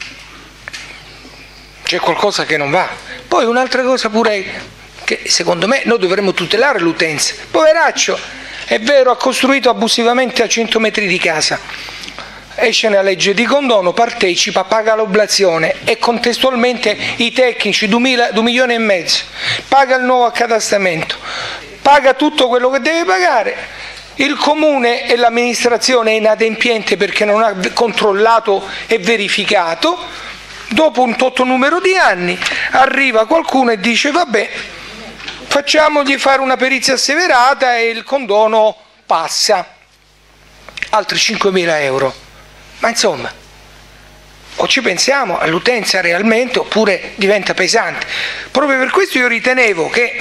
C'è qualcosa che non va. Poi un'altra cosa pure, che secondo me noi dovremmo tutelare l'utenza. Poveraccio, è vero, ha costruito abusivamente a 100 metri di casa, esce una legge di condono, partecipa, paga l'oblazione e contestualmente i tecnici 2,5 milioni, paga il nuovo accatastamento, paga tutto quello che deve pagare. Il comune e l'amministrazione è inadempiente perché non ha controllato e verificato. Dopo un tot numero di anni arriva qualcuno e dice vabbè, facciamogli fare una perizia asseverata e il condono passa, altri 5.000 euro. Ma insomma, o ci pensiamo all'utenza realmente oppure diventa pesante. Proprio per questo io ritenevo che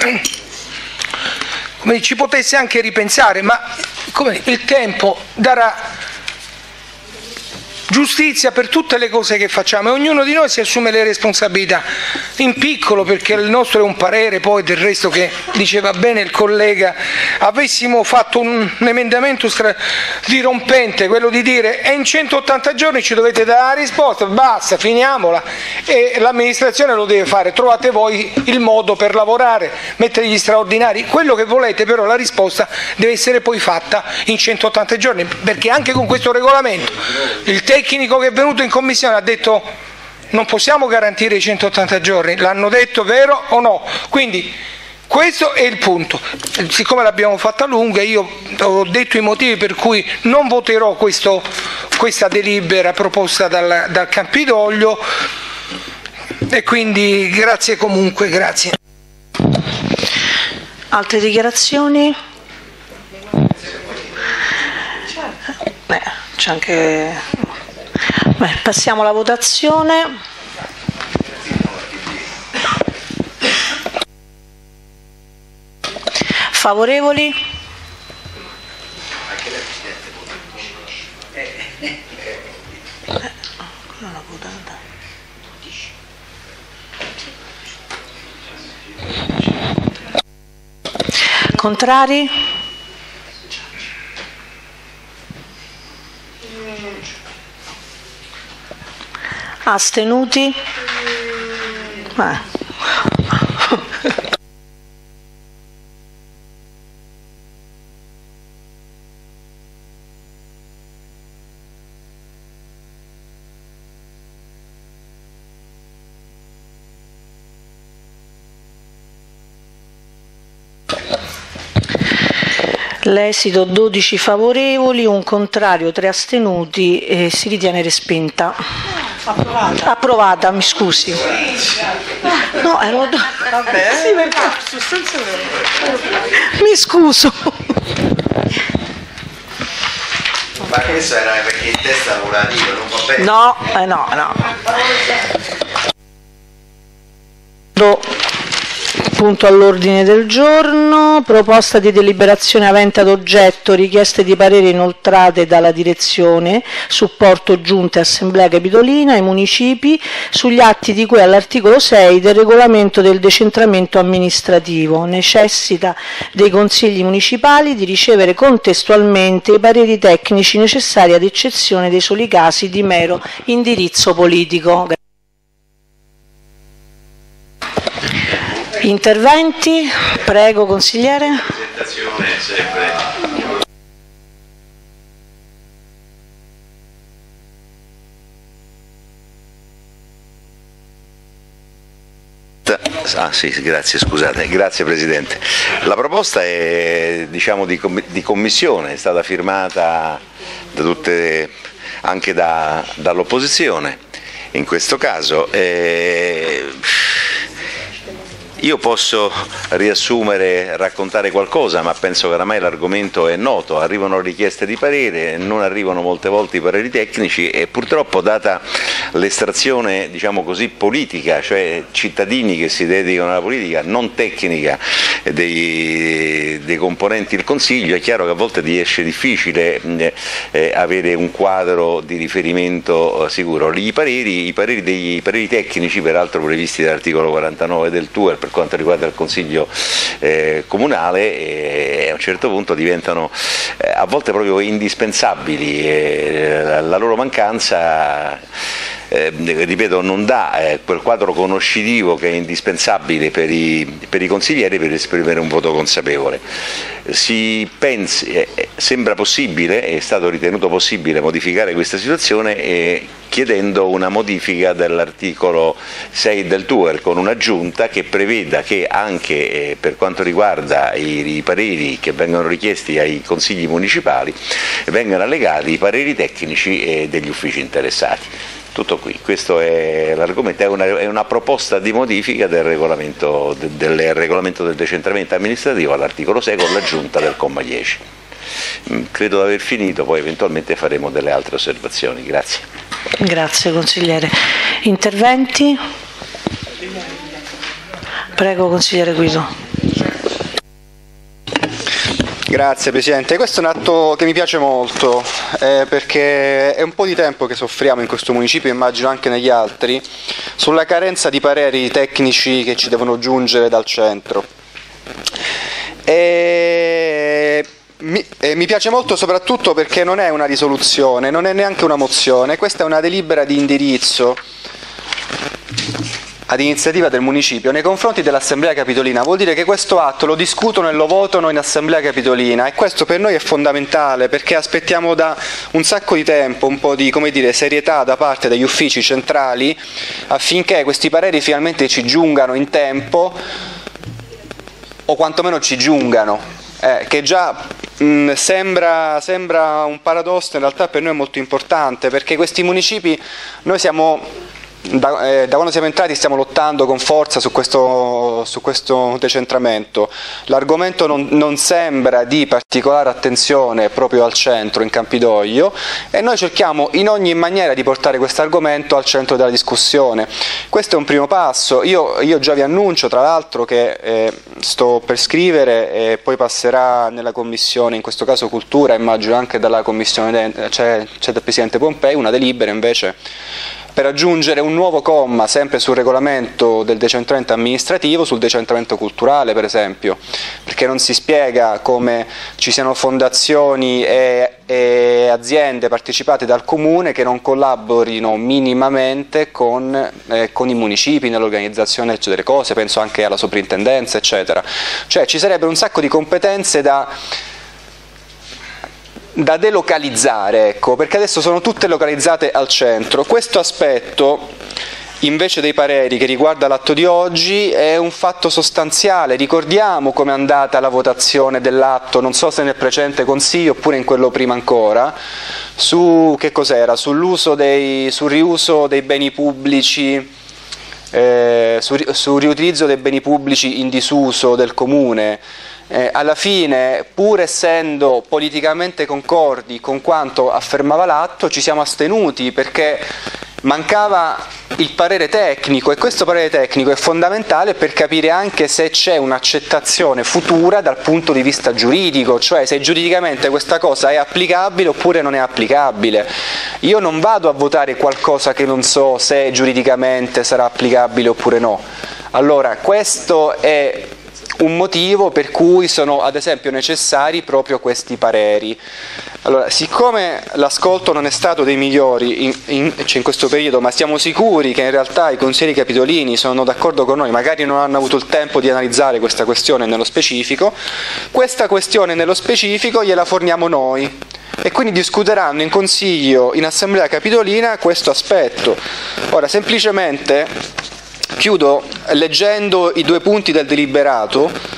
ci potesse anche ripensare, ma il tempo darà giustizia per tutte le cose che facciamo e ognuno di noi si assume le responsabilità, in piccolo, perché il nostro è un parere, poi del resto, che diceva bene il collega, avessimo fatto un emendamento dirompente, quello di dire in 180 giorni ci dovete dare la risposta, basta, finiamola, e l'amministrazione lo deve fare, trovate voi il modo per lavorare, mettere gli straordinari, quello che volete, però la risposta deve essere poi fatta in 180 giorni, perché anche con questo regolamento il tecnico che è venuto in commissione ha detto non possiamo garantire i 180 giorni, l'hanno detto, vero o no? Quindi questo è il punto. Siccome l'abbiamo fatta lunga, io ho detto i motivi per cui non voterò questa delibera proposta dal Campidoglio, e quindi grazie comunque, grazie. Altre dichiarazioni? C'è anche... passiamo alla votazione. Favorevoli? Contrari? Astenuti? L'esito 12 favorevoli, un contrario, 3 astenuti, e si ritiene respinta. Approvata, mi scusi. No, ero... Vabbè, sì, perché... Mi scuso. Ma questo era perché il test lavorativo non va bene? No, no. punto all'ordine del giorno, proposta di deliberazione avente ad oggetto richieste di parere inoltrate dalla direzione, supporto giunte Assemblea Capitolina ai municipi sugli atti di cui all'articolo 6 del regolamento del decentramento amministrativo. Necessita dei consigli municipali di ricevere contestualmente i pareri tecnici necessari ad eccezione dei soli casi di mero indirizzo politico. Interventi? Prego, consigliere. Sì, grazie, scusate, grazie Presidente. La proposta è di commissione, è stata firmata da tutte, anche dall'opposizione in questo caso. Io posso riassumere, raccontare qualcosa, ma penso che oramai l'argomento è noto. Arrivano richieste di parere, non arrivano molte volte i pareri tecnici e purtroppo, data l'estrazione, diciamo così, politica, cioè cittadini che si dedicano alla politica, non tecnica, dei componenti del Consiglio, è chiaro che a volte riesce difficile avere un quadro di riferimento sicuro. I pareri tecnici, peraltro previsti dall'articolo 49 del TUEL, per quanto riguarda il Consiglio comunale, a un certo punto diventano a volte proprio indispensabili. La loro mancanza, ripeto, non dà quel quadro conoscitivo che è indispensabile per i consiglieri per esprimere un voto consapevole. Sembra possibile, è stato ritenuto possibile modificare questa situazione chiedendo una modifica dell'articolo 6 del TUEL con un'aggiunta che preveda che anche per quanto riguarda i pareri che vengono richiesti ai consigli municipali vengano allegati i pareri tecnici degli uffici interessati. Tutto qui, questo è l'argomento, è una proposta di modifica del regolamento del decentramento amministrativo all'articolo 6 con l'aggiunta del comma 10. Credo di aver finito, poi eventualmente faremo delle altre osservazioni. Grazie. Grazie consigliere. Interventi? Prego consigliere Guido. Grazie Presidente, questo è un atto che mi piace molto perché è un po' di tempo che soffriamo in questo municipio, immagino anche negli altri, sulla carenza di pareri tecnici che ci devono giungere dal centro. Mi piace molto soprattutto perché non è una risoluzione, non è neanche una mozione, questa è una delibera di indirizzo ad iniziativa del municipio nei confronti dell'Assemblea Capitolina. Vuol dire che questo atto lo discutono e lo votano in Assemblea Capitolina e questo per noi è fondamentale perché aspettiamo da un sacco di tempo un po' di, come dire, serietà da parte degli uffici centrali affinché questi pareri finalmente ci giungano in tempo o quantomeno ci giungano, che già sembra un paradosso, in realtà per noi è molto importante perché questi municipi, noi siamo da quando siamo entrati stiamo lottando con forza su questo decentramento. L'argomento non sembra di particolare attenzione proprio al centro in Campidoglio e noi cerchiamo in ogni maniera di portare questo argomento al centro della discussione. Questo è un primo passo. Io già vi annuncio tra l'altro che sto per scrivere e poi passerà nella commissione, in questo caso cultura, immagino anche dalla commissione, c'è del Presidente Pompei, una delibera invece per aggiungere un nuovo comma sempre sul regolamento del decentramento amministrativo, sul decentramento culturale per esempio, perché non si spiega come ci siano fondazioni e aziende partecipate dal Comune che non collaborino minimamente con i municipi nell'organizzazione delle cose, penso anche alla soprintendenza eccetera. Cioè ci sarebbero un sacco di competenze da delocalizzare, ecco, perché adesso sono tutte localizzate al centro. Questo aspetto invece dei pareri che riguarda l'atto di oggi è un fatto sostanziale. Ricordiamo com'è andata la votazione dell'atto, non so se nel precedente Consiglio oppure in quello prima ancora, su che cos'era? Sul riuso dei beni pubblici, sul riutilizzo dei beni pubblici in disuso del Comune. Alla fine, pur essendo politicamente concordi con quanto affermava l'atto, ci siamo astenuti perché mancava il parere tecnico, e questo parere tecnico è fondamentale per capire anche se c'è un'accettazione futura dal punto di vista giuridico, cioè se giuridicamente questa cosa è applicabile oppure non è applicabile. Io non vado a votare qualcosa che non so se giuridicamente sarà applicabile oppure no. Allora, questo è un motivo per cui sono ad esempio necessari proprio questi pareri. Allora, siccome l'ascolto non è stato dei migliori in questo periodo, ma siamo sicuri che in realtà i consiglieri capitolini sono d'accordo con noi, magari non hanno avuto il tempo di analizzare questa questione nello specifico, questa questione nello specifico gliela forniamo noi e quindi discuteranno in consiglio, in assemblea capitolina questo aspetto. Ora, semplicemente chiudo leggendo i 2 punti del deliberato.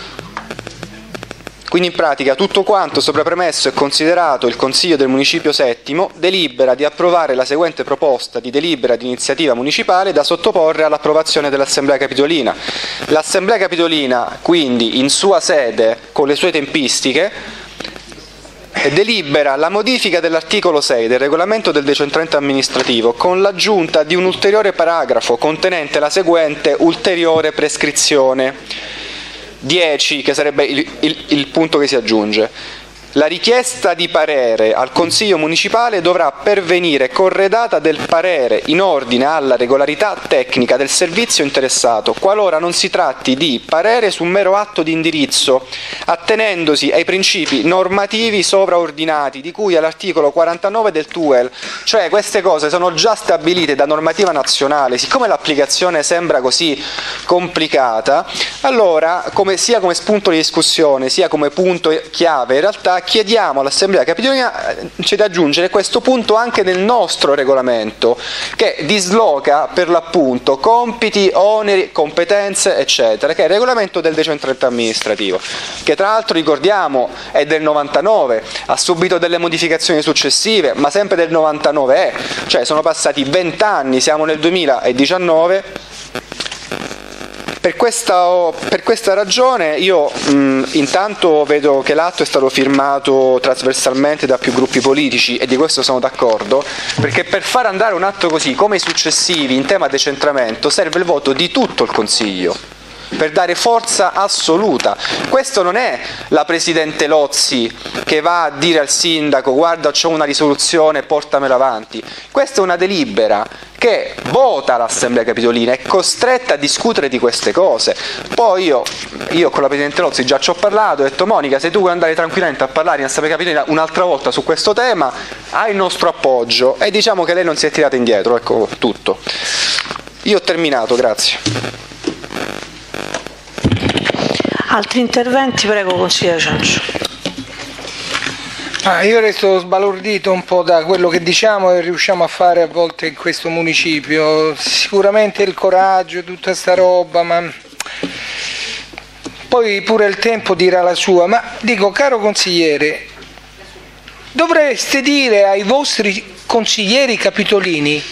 Quindi in pratica tutto quanto sopra premesso e considerato, il Consiglio del Municipio VII delibera di approvare la seguente proposta di delibera di iniziativa municipale da sottoporre all'approvazione dell'Assemblea Capitolina. L'Assemblea Capitolina quindi in sua sede, con le sue tempistiche, delibera la modifica dell'articolo 6 del regolamento del decentramento amministrativo con l'aggiunta di un ulteriore paragrafo contenente la seguente ulteriore prescrizione. 10, che sarebbe il punto che si aggiunge. La richiesta di parere al Consiglio municipale dovrà pervenire corredata del parere in ordine alla regolarità tecnica del servizio interessato, qualora non si tratti di parere su un mero atto di indirizzo, attenendosi ai principi normativi sovraordinati di cui all'articolo 49 del TUEL. Cioè queste cose sono già stabilite da normativa nazionale. Siccome l'applicazione sembra così complicata, allora sia come spunto di discussione sia come punto chiave in realtà chiediamo all'Assemblea Capitolina di aggiungere questo punto anche nel nostro regolamento, che disloca per l'appunto compiti, oneri, competenze eccetera, che è il regolamento del decentramento amministrativo, che tra l'altro ricordiamo è del 99, ha subito delle modificazioni successive, ma sempre del 99 cioè sono passati 20 anni, siamo nel 2019. Per questa ragione io intanto vedo che l'atto è stato firmato trasversalmente da più gruppi politici e di questo sono d'accordo, perché per far andare un atto così come i successivi in tema decentramento serve il voto di tutto il Consiglio, per dare forza assoluta. Questo non è la Presidente Lozzi che va a dire al sindaco guarda c'ho una risoluzione, portamela avanti. Questa è una delibera che vota l'Assemblea Capitolina, è costretta a discutere di queste cose. Poi io con la Presidente Lozzi già ci ho parlato, ho detto Monica, se tu vuoi andare tranquillamente a parlare in Assemblea Capitolina un'altra volta su questo tema, hai il nostro appoggio, e diciamo che lei non si è tirata indietro, ecco tutto. Io ho terminato, grazie. Altri interventi? Prego, consigliere Cianciu. Io resto sbalordito un po' da quello che diciamo e riusciamo a fare a volte in questo municipio. Sicuramente il coraggio, tutta sta roba, ma poi pure il tempo dirà la sua. Ma dico, caro consigliere, dovreste dire ai vostri consiglieri capitolini,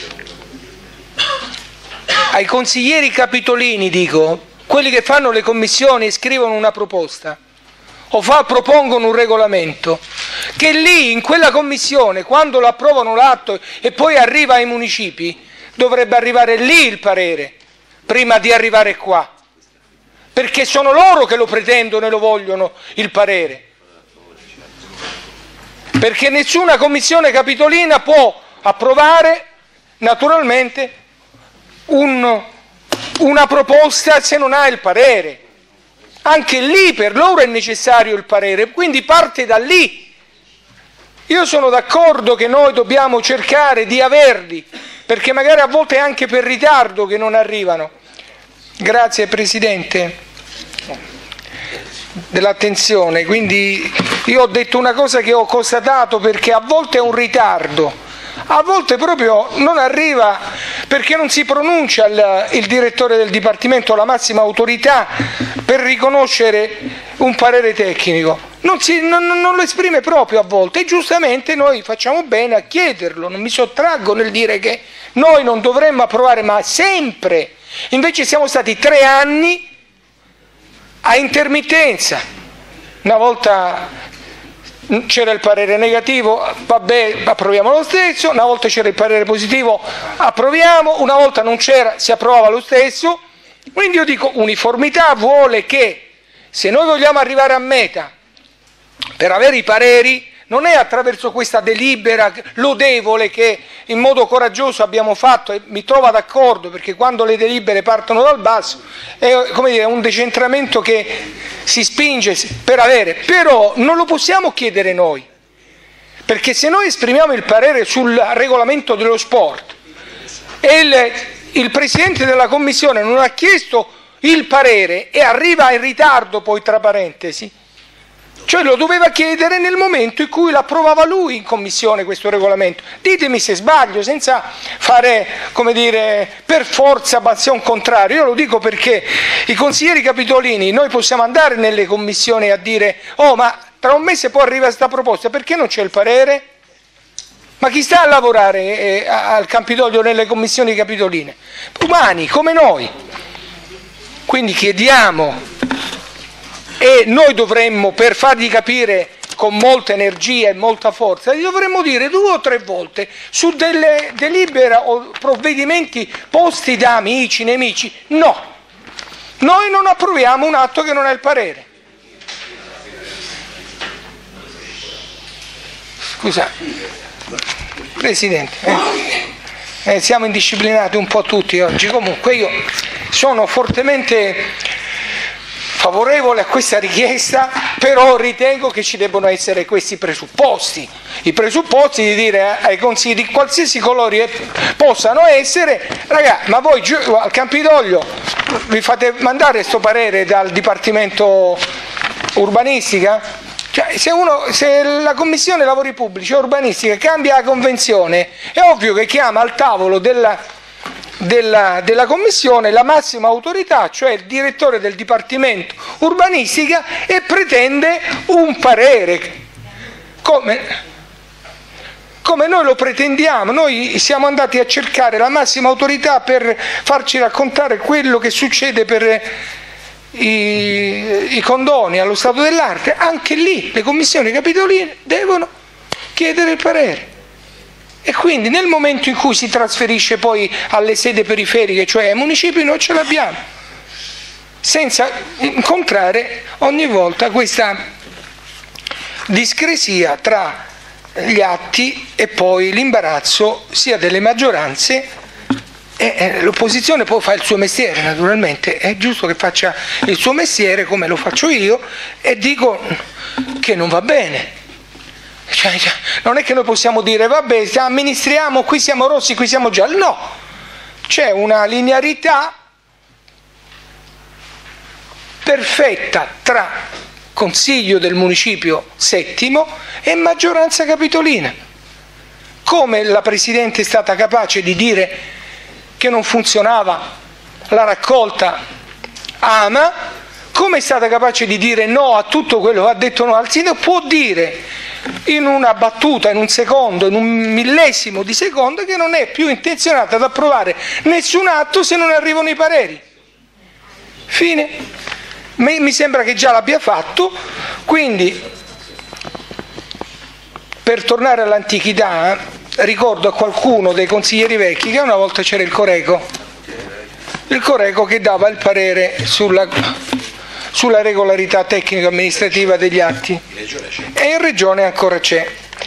ai consiglieri capitolini dico, quelli che fanno le commissioni e scrivono una proposta o propongono un regolamento, che lì in quella commissione quando lo approvano l'atto e poi arriva ai municipi dovrebbe arrivare lì il parere prima di arrivare qua, perché sono loro che lo pretendono e lo vogliono il parere, perché nessuna commissione capitolina può approvare naturalmente una proposta se non ha il parere. Anche lì per loro è necessario il parere, quindi parte da lì. Io sono d'accordo che noi dobbiamo cercare di averli, perché magari a volte è anche per ritardo che non arrivano. Grazie Presidente dell'attenzione. Quindi io ho detto una cosa che ho constatato, perché a volte è un ritardo, a volte proprio non arriva perché non si pronuncia il direttore del Dipartimento, la massima autorità, per riconoscere un parere tecnico. Non lo esprime proprio a volte, e giustamente noi facciamo bene a chiederlo, non mi sottraggo nel dire che noi non dovremmo approvare, ma sempre. Invece siamo stati 3 anni a intermittenza, una volta c'era il parere negativo, vabbè, approviamo lo stesso, una volta c'era il parere positivo, approviamo, una volta non c'era, si approvava lo stesso. Quindi io dico, uniformità vuole che se noi vogliamo arrivare a meta per avere i pareri, non è attraverso questa delibera lodevole che in modo coraggioso abbiamo fatto, e mi trovo d'accordo, perché quando le delibere partono dal basso è, come dire, un decentramento che si spinge per avere, però non lo possiamo chiedere noi, perché se noi esprimiamo il parere sul regolamento dello sport e il Presidente della Commissione non ha chiesto il parere e arriva in ritardo poi tra parentesi, cioè lo doveva chiedere nel momento in cui l'approvava lui in commissione questo regolamento. Ditemi se sbaglio, senza fare, come dire, per forza bazion contrario. Io lo dico perché i consiglieri capitolini, noi possiamo andare nelle commissioni a dire oh, ma tra un mese poi arriva questa proposta, perché non c'è il parere? Ma chi sta a lavorare al Campidoglio nelle commissioni capitoline? Umani, come noi. Quindi chiediamo, e noi dovremmo, per fargli capire con molta energia e molta forza, gli dovremmo dire 2 o 3 volte su delle delibere o provvedimenti posti da amici, nemici, no, noi non approviamo un atto che non ha il parere. Scusa, Presidente, siamo indisciplinati un po' tutti oggi. Comunque io sono fortemente favorevole a questa richiesta, però ritengo che ci debbano essere questi presupposti, i presupposti di dire ai consigli di qualsiasi colore possano essere, ragazzi, ma voi al Campidoglio vi fate mandare questo parere dal Dipartimento Urbanistica? Cioè, se la Commissione Lavori Pubblici e Urbanistica cambia la convenzione, è ovvio che chiama al tavolo della Commissione la massima autorità, cioè il direttore del Dipartimento Urbanistica, e pretende un parere, come noi lo pretendiamo. Noi siamo andati a cercare la massima autorità per farci raccontare quello che succede per i condoni allo stato dell'arte. Anche lì le commissioni capitoline devono chiedere il parere. E quindi nel momento in cui si trasferisce poi alle sedi periferiche, cioè ai municipi, noi ce l'abbiamo, senza incontrare ogni volta questa discrasia tra gli atti e poi l'imbarazzo sia delle maggioranze, e l'opposizione poi fa il suo mestiere, naturalmente è giusto che faccia il suo mestiere come lo faccio io, e dico che non va bene. Cioè, non è che noi possiamo dire vabbè, amministriamo, qui siamo rossi, qui siamo gialli, no, c'è una linearità perfetta tra Consiglio del Municipio settimo e maggioranza capitolina. Come la Presidente è stata capace di dire che non funzionava la raccolta AMA, come è stata capace di dire no a tutto quello che ha detto no al sindaco, può dire in una battuta, in un secondo, in un millesimo di secondo, che non è più intenzionata ad approvare nessun atto se non arrivano i pareri. Fine. Mi sembra che già l'abbia fatto. Quindi, per tornare all'antichità, ricordo a qualcuno dei consiglieri vecchi che una volta c'era il Coreco che dava il parere sulla regolarità tecnico-amministrativa degli atti, e in Regione ancora c'è.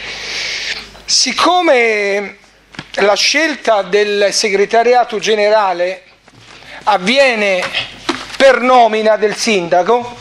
Siccome la scelta del segretariato generale avviene per nomina del sindaco,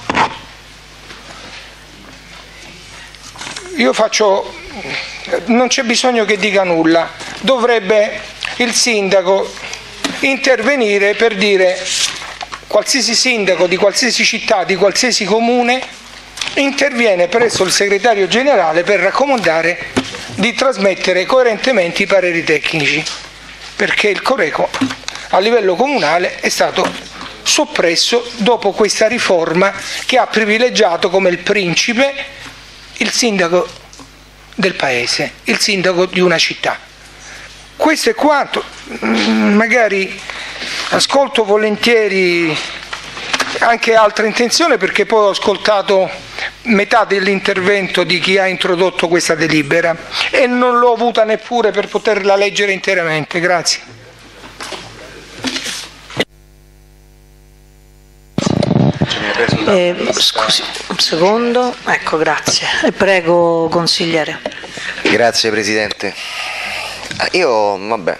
non c'è bisogno che dica nulla, dovrebbe il sindaco intervenire per dire: qualsiasi sindaco di qualsiasi città, di qualsiasi comune, interviene presso il segretario generale per raccomandare di trasmettere coerentemente i pareri tecnici, perché il Coreco a livello comunale è stato soppresso dopo questa riforma che ha privilegiato come il principe il sindaco del paese, il sindaco di una città. Questo è quanto. Magari ascolto volentieri anche altre intenzioni, perché poi ho ascoltato metà dell'intervento di chi ha introdotto questa delibera e non l'ho avuta neppure per poterla leggere interamente. Grazie. Scusi un secondo, ecco, grazie. E prego, consigliere. Grazie Presidente. Io, vabbè,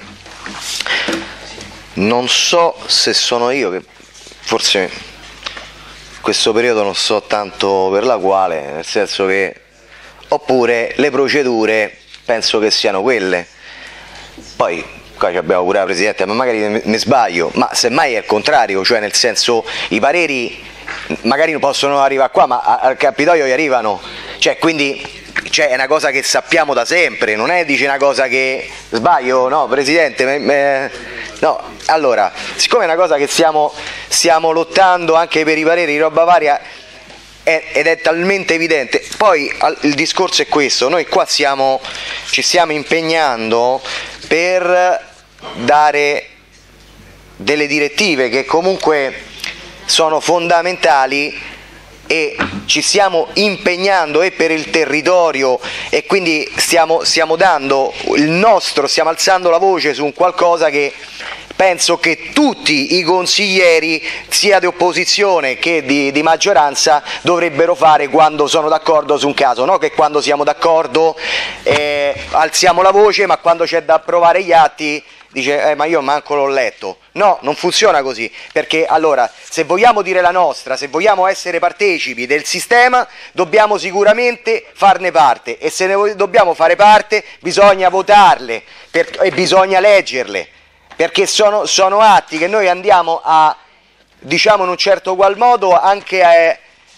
non so se sono io che forse in questo periodo non so tanto per la quale, nel senso che, oppure le procedure penso che siano quelle. Poi qua abbiamo pure la Presidente, ma magari mi sbaglio, ma semmai è il contrario, cioè nel senso i pareri magari possono arrivare qua, ma al Capitolio gli arrivano, cioè quindi è una cosa che sappiamo da sempre, non è dice una cosa che sbaglio, no Presidente, no, allora, siccome è una cosa che stiamo lottando anche per i pareri di roba varia ed è talmente evidente, poi il discorso è questo, noi qua ci stiamo impegnando per dare delle direttive che comunque sono fondamentali e ci stiamo impegnando e per il territorio e quindi stiamo dando il nostro, stiamo alzando la voce su un qualcosa che penso che tutti i consiglieri sia di opposizione che di maggioranza dovrebbero fare quando sono d'accordo su un caso, no che quando siamo d'accordo alziamo la voce, ma quando c'è da approvare gli atti dice ma io manco l'ho letto. No, non funziona così, perché allora se vogliamo dire la nostra, se vogliamo essere partecipi del sistema, dobbiamo sicuramente farne parte e se ne dobbiamo fare parte bisogna votarle e bisogna leggerle, perché sono atti che noi andiamo a, diciamo in un certo qual modo, anche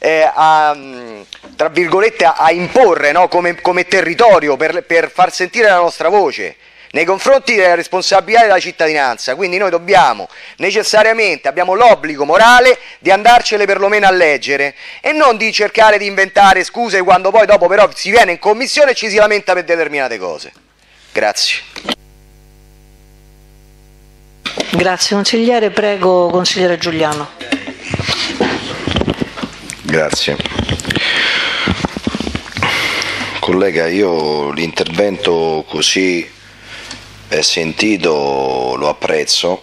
tra virgolette a imporre, no? come territorio per far sentire la nostra voce nei confronti della responsabilità della cittadinanza. Quindi noi dobbiamo necessariamente, abbiamo l'obbligo morale di andarcele perlomeno a leggere e non di cercare di inventare scuse quando poi dopo però si viene in commissione e ci si lamenta per determinate cose. Grazie. Grazie consigliere, prego consigliere Giuliano. Grazie. Collega, io l'intervento così sentito lo apprezzo.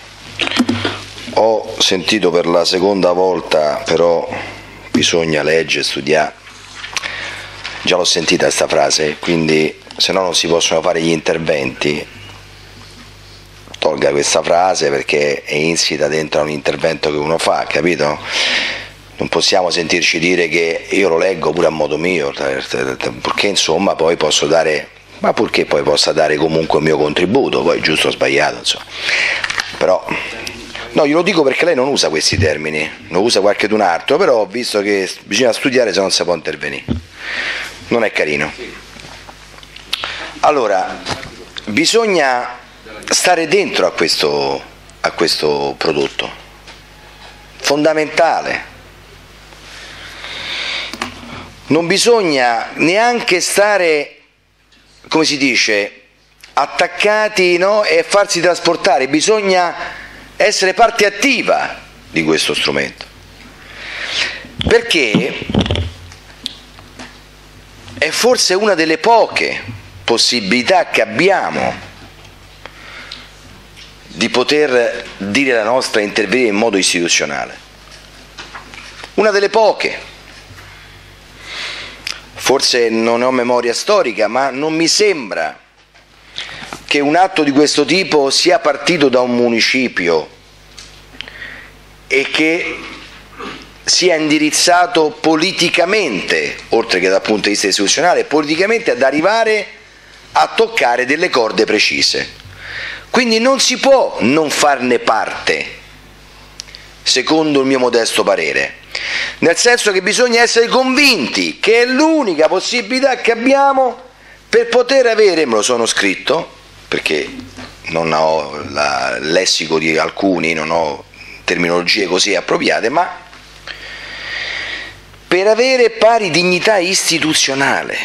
Ho sentito per la seconda volta, però bisogna leggere, studiare. Già l'ho sentita questa frase, quindi se no non si possono fare gli interventi. Tolga questa frase perché è insita dentro a un intervento che uno fa, capito? Non possiamo sentirci dire che io lo leggo pure a modo mio, perché insomma poi posso dare, ma purché poi possa dare comunque il mio contributo, poi giusto o sbagliato, insomma. Però, no, glielo dico perché lei non usa questi termini, lo usa qualche d'un altro, però ho visto che bisogna studiare se non si può intervenire. Non è carino. Allora, bisogna stare dentro a questo prodotto, fondamentale. Non bisogna neanche stare, come si dice, attaccati, no? E farsi trasportare, bisogna essere parte attiva di questo strumento, perché è forse una delle poche possibilità che abbiamo di poter dire la nostra e intervenire in modo istituzionale. Una delle poche. Forse non ho memoria storica, ma non mi sembra che un atto di questo tipo sia partito da un municipio e che sia indirizzato politicamente, oltre che dal punto di vista istituzionale, politicamente ad arrivare a toccare delle corde precise. Quindi non si può non farne parte, secondo il mio modesto parere, nel senso che bisogna essere convinti che è l'unica possibilità che abbiamo per poter avere, me lo sono scritto, perché non ho il lessico di alcuni, non ho terminologie così appropriate, ma per avere pari dignità istituzionale,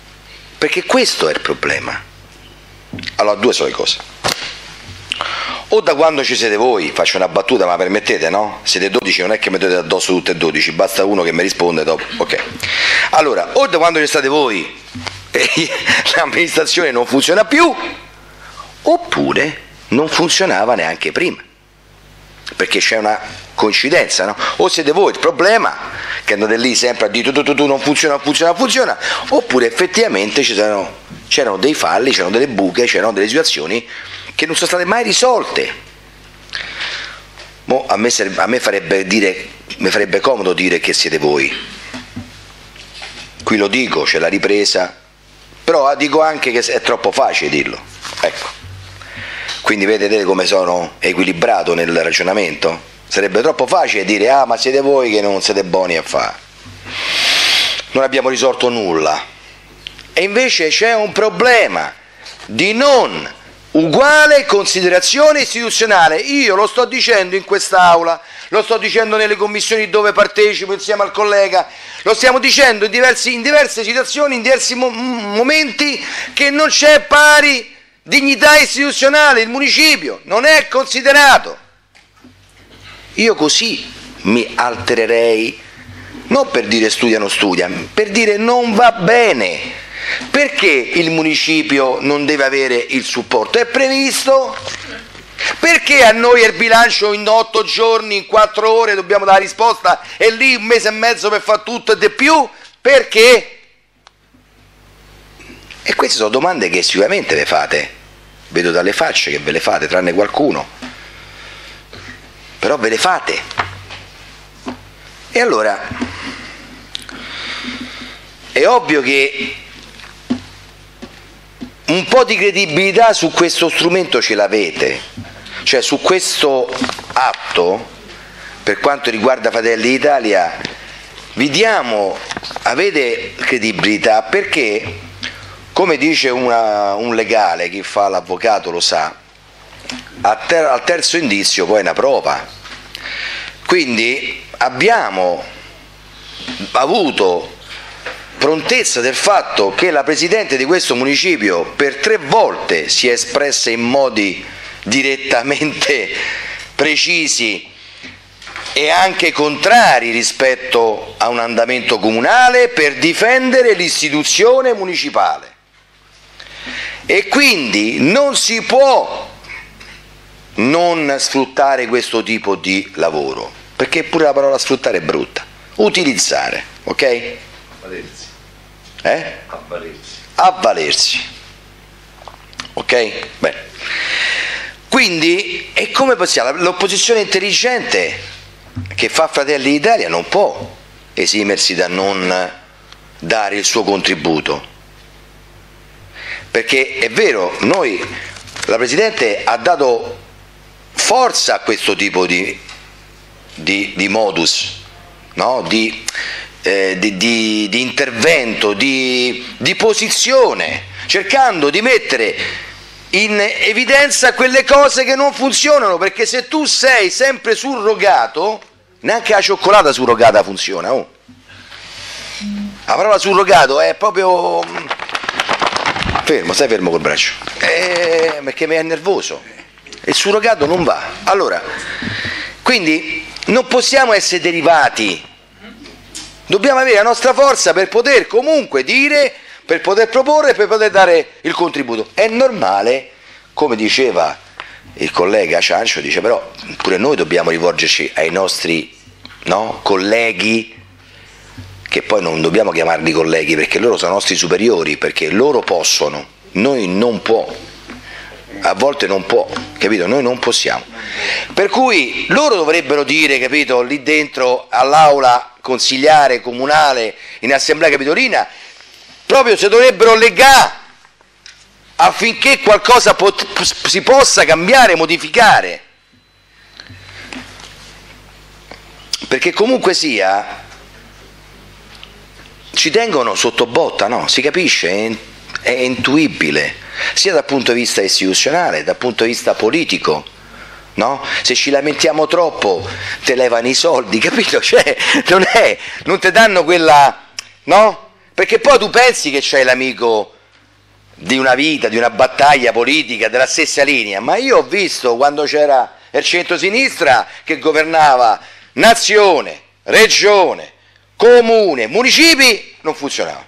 perché questo è il problema. Allora, due sole cose. o da quando ci siete voi, faccio una battuta ma permettete, no? Siete 12, non è che mettete addosso tutte e 12, basta uno che mi risponde dopo, ok. Allora, o da quando ci state voi l'amministrazione non funziona più, oppure non funzionava neanche prima, perché c'è una coincidenza, no? O siete voi il problema, che andate lì sempre a dire tu non funziona, oppure effettivamente c'erano dei falli, c'erano delle buche, c'erano delle situazioni che non sono state mai risolte. A me mi farebbe comodo dire che siete voi, qui lo dico, c'è la ripresa, però dico anche che è troppo facile dirlo, ecco. Quindi vedete come sono equilibrato nel ragionamento? Sarebbe troppo facile dire ma siete voi che non siete buoni a fare, non abbiamo risolto nulla, e invece c'è un problema di non uguale considerazione istituzionale. Io lo sto dicendo in quest'aula, lo sto dicendo nelle commissioni dove partecipo insieme al collega, lo stiamo dicendo in diverse situazioni, in diversi momenti, che non c'è pari dignità istituzionale, il municipio non è considerato. Io così mi altererei, non per dire studia non studia, per dire non va bene. Perché il municipio non deve avere il supporto? È previsto? Perché a noi il bilancio in 8 giorni, in 4 ore dobbiamo dare risposta e lì 1 mese e mezzo per fare tutto e di più? Perché? E queste sono domande che sicuramente le fate, vedo dalle facce che ve le fate, tranne qualcuno, però ve le fate. E allora è ovvio che un po' di credibilità su questo strumento ce l'avete, cioè su questo atto, per quanto riguarda Fratelli d'Italia, avete credibilità perché, come dice un legale, chi fa l'avvocato lo sa, al terzo indizio poi è una prova. Quindi abbiamo avuto prontezza del fatto che la Presidente di questo municipio per 3 volte si è espressa in modi direttamente precisi e anche contrari rispetto a un andamento comunale per difendere l'istituzione municipale. E quindi non si può non sfruttare questo tipo di lavoro, perché pure la parola sfruttare è brutta. Utilizzare, ok? Avvalersi. Avvalersi. Ok? Bene. Quindi, e come possiamo? L'opposizione intelligente che fa Fratelli d'Italia non può esimersi da non dare il suo contributo. Perché è vero, la Presidente ha dato forza a questo tipo di modus, no? di intervento, di posizione, cercando di mettere in evidenza quelle cose che non funzionano, perché se tu sei sempre surrogato, neanche la cioccolata surrogata funziona. Oh. La parola surrogato è proprio stai fermo col braccio, perché mi è nervoso, il surrogato non va. Allora, quindi non possiamo essere derivati, dobbiamo avere la nostra forza per poter comunque dire, per poter proporre, per poter dare il contributo. È normale, come diceva il collega Ciancio, dice però pure noi dobbiamo rivolgerci ai nostri colleghi, che poi non dobbiamo chiamarli colleghi perché loro sono nostri superiori, perché loro possono, noi non può, a volte non può, capito? Noi non possiamo. Per cui loro dovrebbero dire, capito, lì dentro all'aula consigliare comunale, in assemblea capitolina, proprio se dovrebbero legare affinché qualcosa si possa cambiare, modificare. Perché comunque sia, ci tengono sotto botta, no? Si capisce, è intuibile, sia dal punto di vista istituzionale, dal punto di vista politico, no? Se ci lamentiamo troppo te levano i soldi, capito? Cioè, non ti danno quella, no? Perché poi tu pensi che c'hai l'amico di una vita, di una battaglia politica della stessa linea, ma io ho visto quando c'era il centrosinistra che governava nazione, regione, comune, municipi, non funzionava.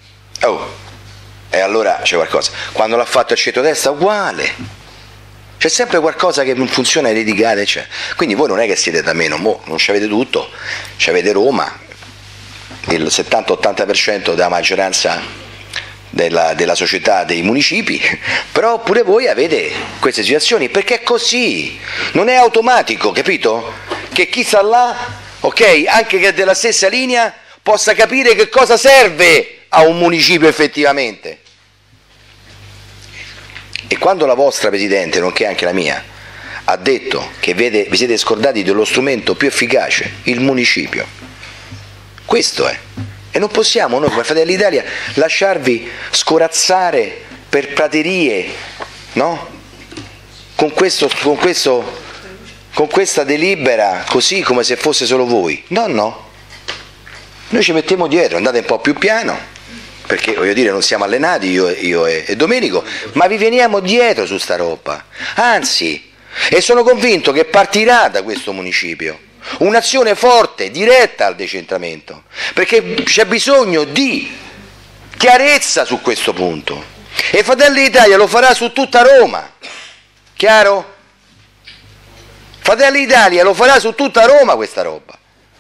E allora c'è qualcosa. Quando l'ha fatto il centrodestra, uguale. C'è sempre qualcosa che non funziona, eredicate, cioè. Quindi voi non è che siete da meno, non ci avete tutto, ci avete Roma, il 70-80% della maggioranza della società dei municipi, però pure voi avete queste situazioni, perché è così, non è automatico, capito? Che chi sta là, ok, anche che è della stessa linea, possa capire che cosa serve a un municipio effettivamente. E quando la vostra Presidente, nonché anche la mia, ha detto che vi siete scordati dello strumento più efficace, il municipio, questo è. E non possiamo noi come Fratelli d'Italia lasciarvi scorazzare per praterie, no? Con questa delibera, così come se fosse solo voi. No. Noi ci mettiamo dietro, andate un po' più piano, perché voglio dire non siamo allenati io e Domenico, ma vi veniamo dietro su sta roba. Anzi, e sono convinto che partirà da questo municipio un'azione forte, diretta al decentramento, perché c'è bisogno di chiarezza su questo punto, e Fratelli d'Italia lo farà su tutta Roma, chiaro? Fratelli d'Italia lo farà su tutta Roma questa roba,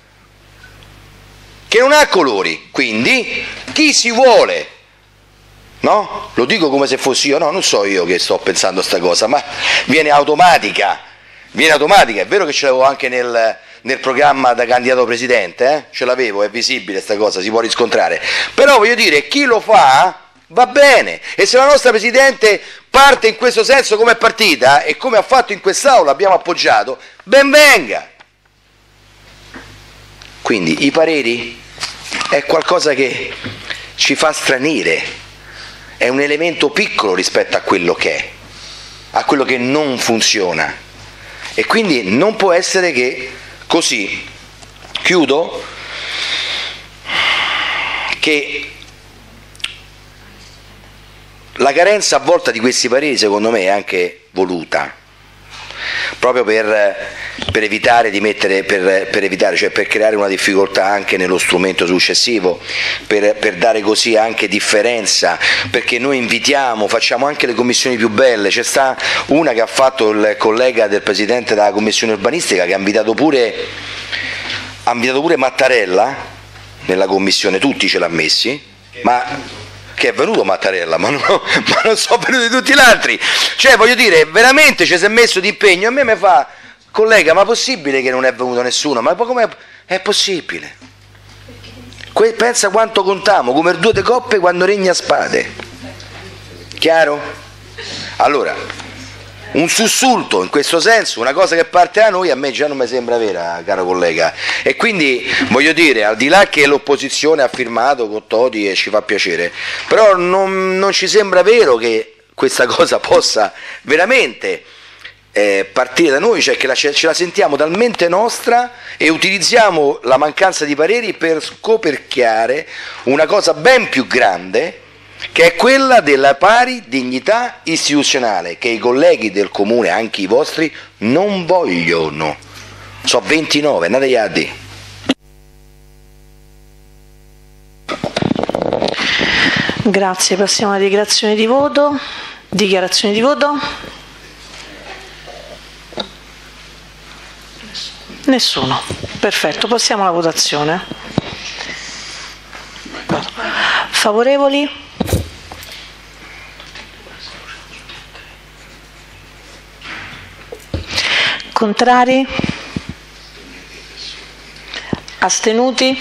che non ha colori, quindi chi si vuole, no? Lo dico come se fossi io, no, non so io che sto pensando a sta cosa, ma viene automatica, è vero che ce l'avevo anche nel programma da candidato presidente, ce l'avevo, è visibile sta cosa, si può riscontrare, però voglio dire, chi lo fa va bene, e se la nostra Presidente parte in questo senso come è partita e come ha fatto in quest'Aula, abbiamo appoggiato, ben venga. Quindi i pareri è qualcosa che ci fa stranire, è un elemento piccolo rispetto a quello che è, a quello che non funziona, e quindi non può essere che così. Chiudo che la carenza a volte di questi pareri secondo me è anche voluta, proprio per evitare di mettere, per evitare, cioè per creare una difficoltà anche nello strumento successivo, per dare così anche differenza, perché noi invitiamo, facciamo anche le commissioni più belle. C'è sta una che ha fatto il collega del presidente della commissione urbanistica, che ha invitato pure Mattarella nella commissione, tutti ce l'ha messi, ma che è venuto Mattarella, ma non sono venuti tutti gli altri, cioè voglio dire, veramente ci si è messo di impegno. A me mi fa, collega, ma possibile che non è venuto nessuno? Ma come è possibile? Pensa quanto contiamo, come il 2 de coppe quando regna spade, chiaro? Allora, un sussulto in questo senso, una cosa che parte da noi, a me già non mi sembra vera, caro collega, e quindi voglio dire, al di là che l'opposizione ha firmato con Toti e ci fa piacere, però non ci sembra vero che questa cosa possa veramente partire da noi, cioè che ce la sentiamo talmente nostra e utilizziamo la mancanza di pareri per scoperchiare una cosa ben più grande, che è quella della pari dignità istituzionale, che i colleghi del comune, anche i vostri, non vogliono. So 29, andate iaddi. Grazie, passiamo alla dichiarazione di voto. Dichiarazione di voto? Nessuno. Perfetto, passiamo alla votazione. Favorevoli? Contrari? Astenuti?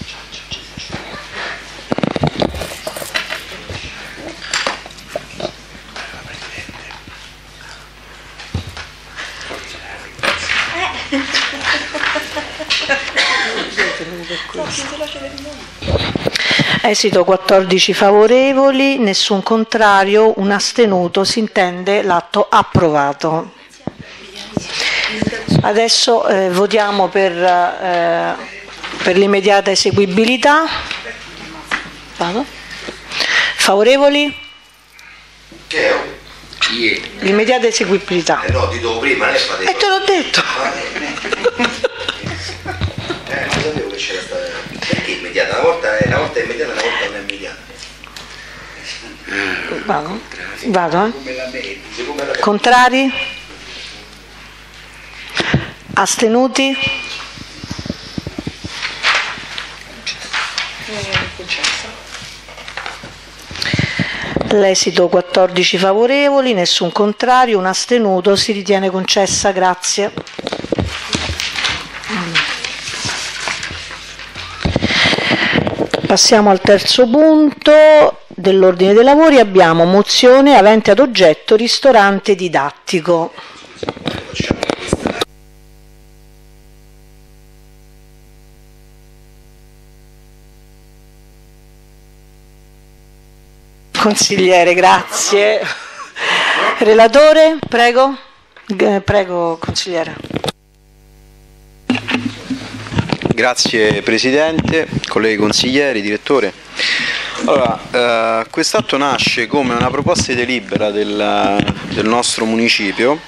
Esito 14 favorevoli, nessun contrario, un astenuto, si intende l'atto approvato. Adesso votiamo per l'immediata eseguibilità. Favorevoli? Che è? L'immediata eseguibilità. No, ti devo prima, lei fa E te l'ho detto. Non sapevo che c'era stata. Perché immediata? Una volta è immediata, una volta non è immediata. Vado. Contrari? Astenuti? L'esito 14 favorevoli, nessun contrario, un astenuto, si ritiene concessa, grazie. Passiamo al terzo punto dell'ordine dei lavori, abbiamo mozione avente ad oggetto ristorante didattico. Consigliere, grazie. Relatore, prego. Prego, consigliere. Grazie Presidente, colleghi consiglieri, direttore. Allora, quest'atto nasce come una proposta di delibera del nostro municipio,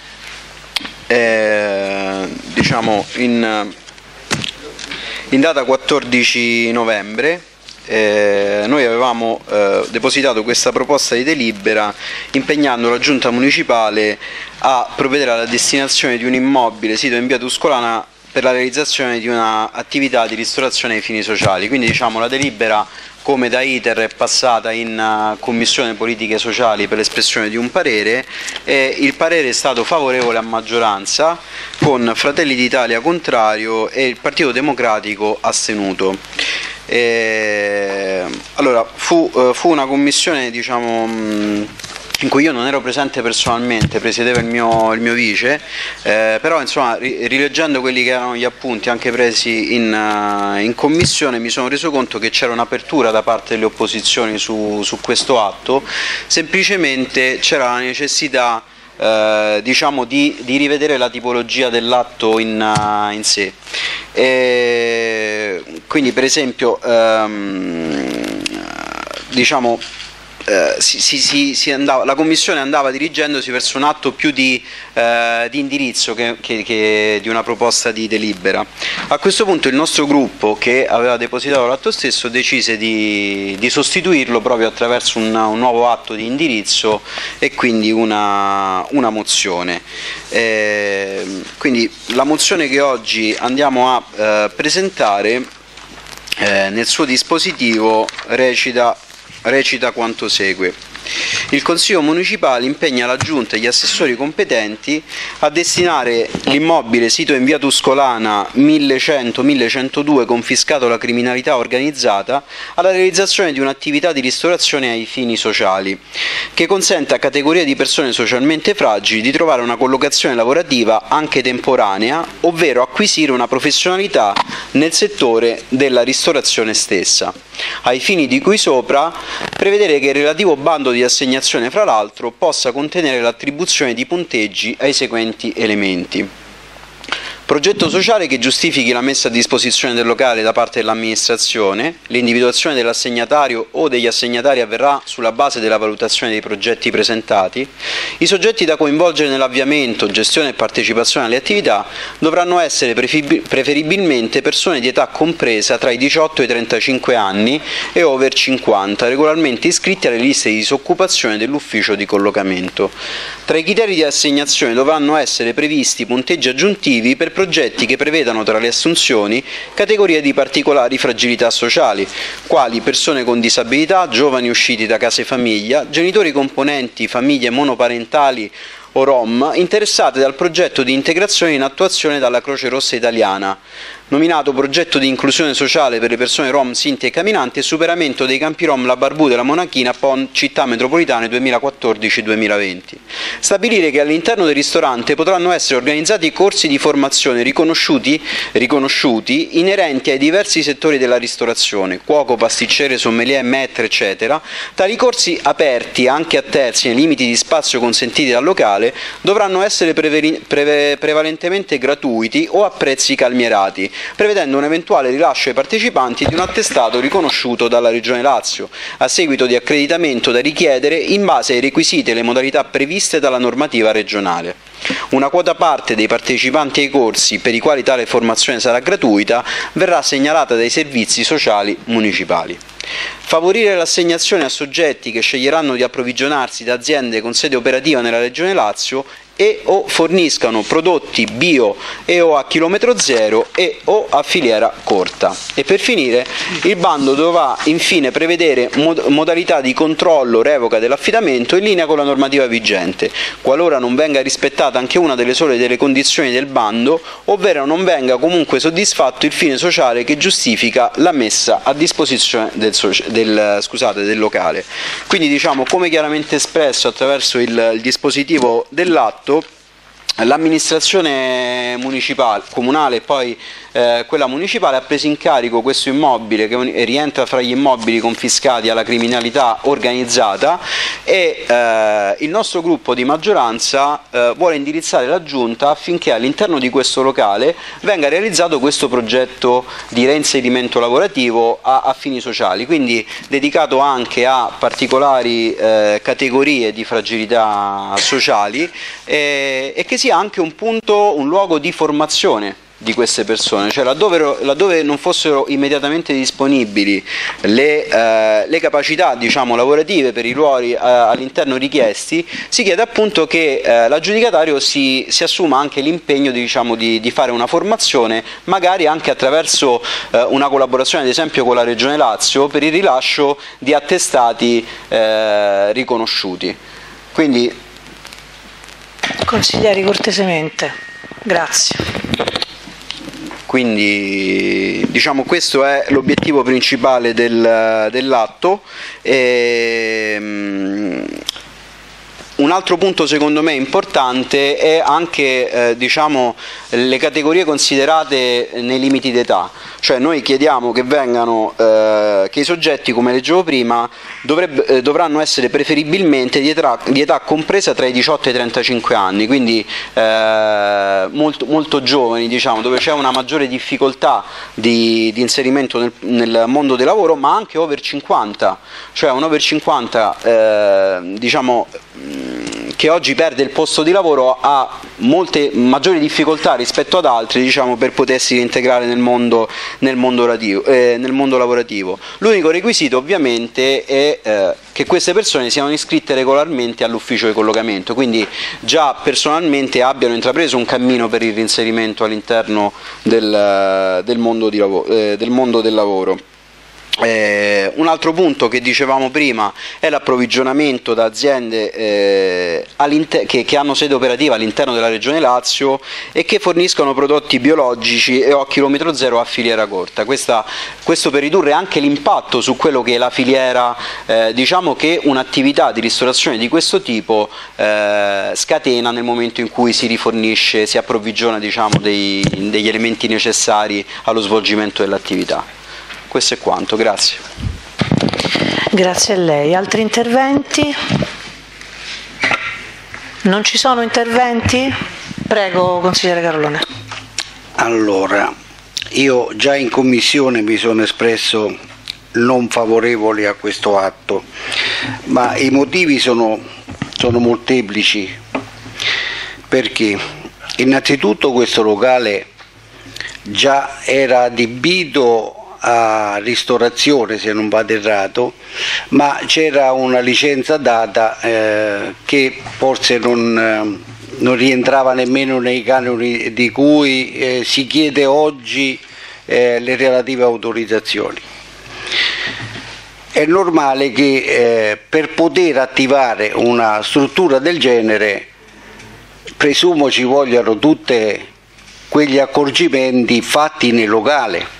diciamo in data 14 novembre. Noi avevamo depositato questa proposta di delibera impegnando la Giunta municipale a provvedere alla destinazione di un immobile sito in via Tuscolana per la realizzazione di un'attività di ristorazione ai fini sociali. Quindi diciamo la delibera come da iter è passata in Commissione Politiche Sociali per l'espressione di un parere e il parere è stato favorevole a maggioranza con Fratelli d'Italia contrario e il Partito Democratico astenuto. Allora, fu una commissione, diciamo, in cui io non ero presente personalmente, presiedeva il mio vice, però insomma rileggendo quelli che erano gli appunti anche presi in commissione mi sono reso conto che c'era un'apertura da parte delle opposizioni su questo atto, semplicemente c'era la necessità diciamo di rivedere la tipologia dell'atto in sé. Quindi per esempio diciamo la Commissione andava dirigendosi verso un atto più di indirizzo che di una proposta di delibera. A questo punto il nostro gruppo, che aveva depositato l'atto stesso, decise di sostituirlo proprio attraverso un nuovo atto di indirizzo e quindi una mozione. Quindi la mozione che oggi andiamo a presentare nel suo dispositivo recita quanto segue. Il Consiglio Municipale impegna la Giunta e gli assessori competenti a destinare l'immobile sito in via Tuscolana 1100-1102 confiscato alla criminalità organizzata alla realizzazione di un'attività di ristorazione ai fini sociali che consenta a categorie di persone socialmente fragili di trovare una collocazione lavorativa anche temporanea, ovvero acquisire una professionalità nel settore della ristorazione stessa. Ai fini di cui sopra, prevedere che il relativo bando di assegnazione, fra l'altro, possa contenere l'attribuzione di punteggi ai seguenti elementi. Progetto sociale che giustifichi la messa a disposizione del locale da parte dell'amministrazione, l'individuazione dell'assegnatario o degli assegnatari avverrà sulla base della valutazione dei progetti presentati, i soggetti da coinvolgere nell'avviamento, gestione e partecipazione alle attività dovranno essere preferibilmente persone di età compresa tra i 18 e i 35 anni e over 50, regolarmente iscritti alle liste di disoccupazione dell'ufficio di collocamento. Tra i criteri di assegnazione dovranno essere previsti punteggi aggiuntivi per progetti che prevedano tra le assunzioni categorie di particolari fragilità sociali, quali persone con disabilità, giovani usciti da case famiglia, genitori componenti famiglie monoparentali o Rom interessate dal progetto di integrazione in attuazione dalla Croce Rossa Italiana, nominato progetto di inclusione sociale per le persone Rom, Sinti e Camminanti e superamento dei campi Rom La Barbuta e La Monachina PON Città Metropolitane 2014-2020. Stabilire che all'interno del ristorante potranno essere organizzati corsi di formazione riconosciuti inerenti ai diversi settori della ristorazione, cuoco, pasticcere, sommelier, maître, eccetera. Tali corsi aperti anche a terzi nei limiti di spazio consentiti dal locale locale dovranno essere prevalentemente gratuiti o a prezzi calmierati, prevedendo un eventuale rilascio ai partecipanti di un attestato riconosciuto dalla Regione Lazio, a seguito di accreditamento da richiedere in base ai requisiti e le modalità previste dalla normativa regionale. Una quota parte dei partecipanti ai corsi per i quali tale formazione sarà gratuita verrà segnalata dai servizi sociali municipali. Favorire l'assegnazione a soggetti che sceglieranno di approvvigionarsi da aziende con sede operativa nella Regione Lazio e o forniscano prodotti bio e o a chilometro zero e o a filiera corta. E per finire, il bando dovrà infine prevedere modalità di controllo revoca dell'affidamento in linea con la normativa vigente, qualora non venga rispettata anche una delle sole delle condizioni del bando, ovvero non venga comunque soddisfatto il fine sociale che giustifica la messa a disposizione del locale. Quindi, diciamo, come chiaramente espresso attraverso il dispositivo dell'atto, l'amministrazione municipale, comunale e poi quella municipale ha preso in carico questo immobile che rientra fra gli immobili confiscati alla criminalità organizzata e il nostro gruppo di maggioranza vuole indirizzare la Giunta affinché all'interno di questo locale venga realizzato questo progetto di reinserimento lavorativo a fini sociali, quindi dedicato anche a particolari categorie di fragilità sociali e che sia anche un luogo di formazione di queste persone, cioè laddove non fossero immediatamente disponibili le capacità, diciamo, lavorative per i ruoli all'interno richiesti, si chiede appunto che l'aggiudicatario si assuma anche l'impegno, diciamo, di fare una formazione, magari anche attraverso una collaborazione ad esempio con la Regione Lazio per il rilascio di attestati riconosciuti. Quindi, consiglieri, cortesemente, grazie. Quindi, diciamo, questo è l'obiettivo principale dell'atto. Un altro punto secondo me importante è anche diciamo, le categorie considerate nei limiti d'età, cioè noi chiediamo che vengano che i soggetti, come leggevo prima, dovranno essere preferibilmente di età compresa tra i 18 e i 35 anni, quindi molto giovani, diciamo, dove c'è una maggiore difficoltà di inserimento nel mondo del lavoro, ma anche over 50, cioè un over 50 diciamo che oggi perde il posto di lavoro ha molte maggiori difficoltà rispetto ad altri, diciamo, per potersi reintegrare nel mondo lavorativo. L'unico requisito ovviamente è che queste persone siano iscritte regolarmente all'ufficio di collocamento, quindi già personalmente abbiano intrapreso un cammino per il reinserimento all'interno del mondo del lavoro. Un altro punto che dicevamo prima è l'approvvigionamento da aziende che hanno sede operativa all'interno della Regione Lazio e che forniscono prodotti biologici e o a chilometro zero a filiera corta. Questo per ridurre anche l'impatto su quello che è la filiera, diciamo che un'attività di ristorazione di questo tipo scatena nel momento in cui si rifornisce, si approvvigiona, diciamo, degli elementi necessari allo svolgimento dell'attività. Questo è quanto, grazie. Grazie a lei. Altri interventi? Non ci sono interventi? Prego, consigliere Carlone. Allora, io già in commissione mi sono espresso non favorevole a questo atto, ma i motivi sono molteplici. Perché? Innanzitutto questo locale già era adibito a ristorazione, se non vado errato, ma c'era una licenza data che forse non rientrava nemmeno nei canoni di cui si chiede oggi le relative autorizzazioni. È normale che per poter attivare una struttura del genere, presumo ci vogliano tutti quegli accorgimenti fatti nel locale.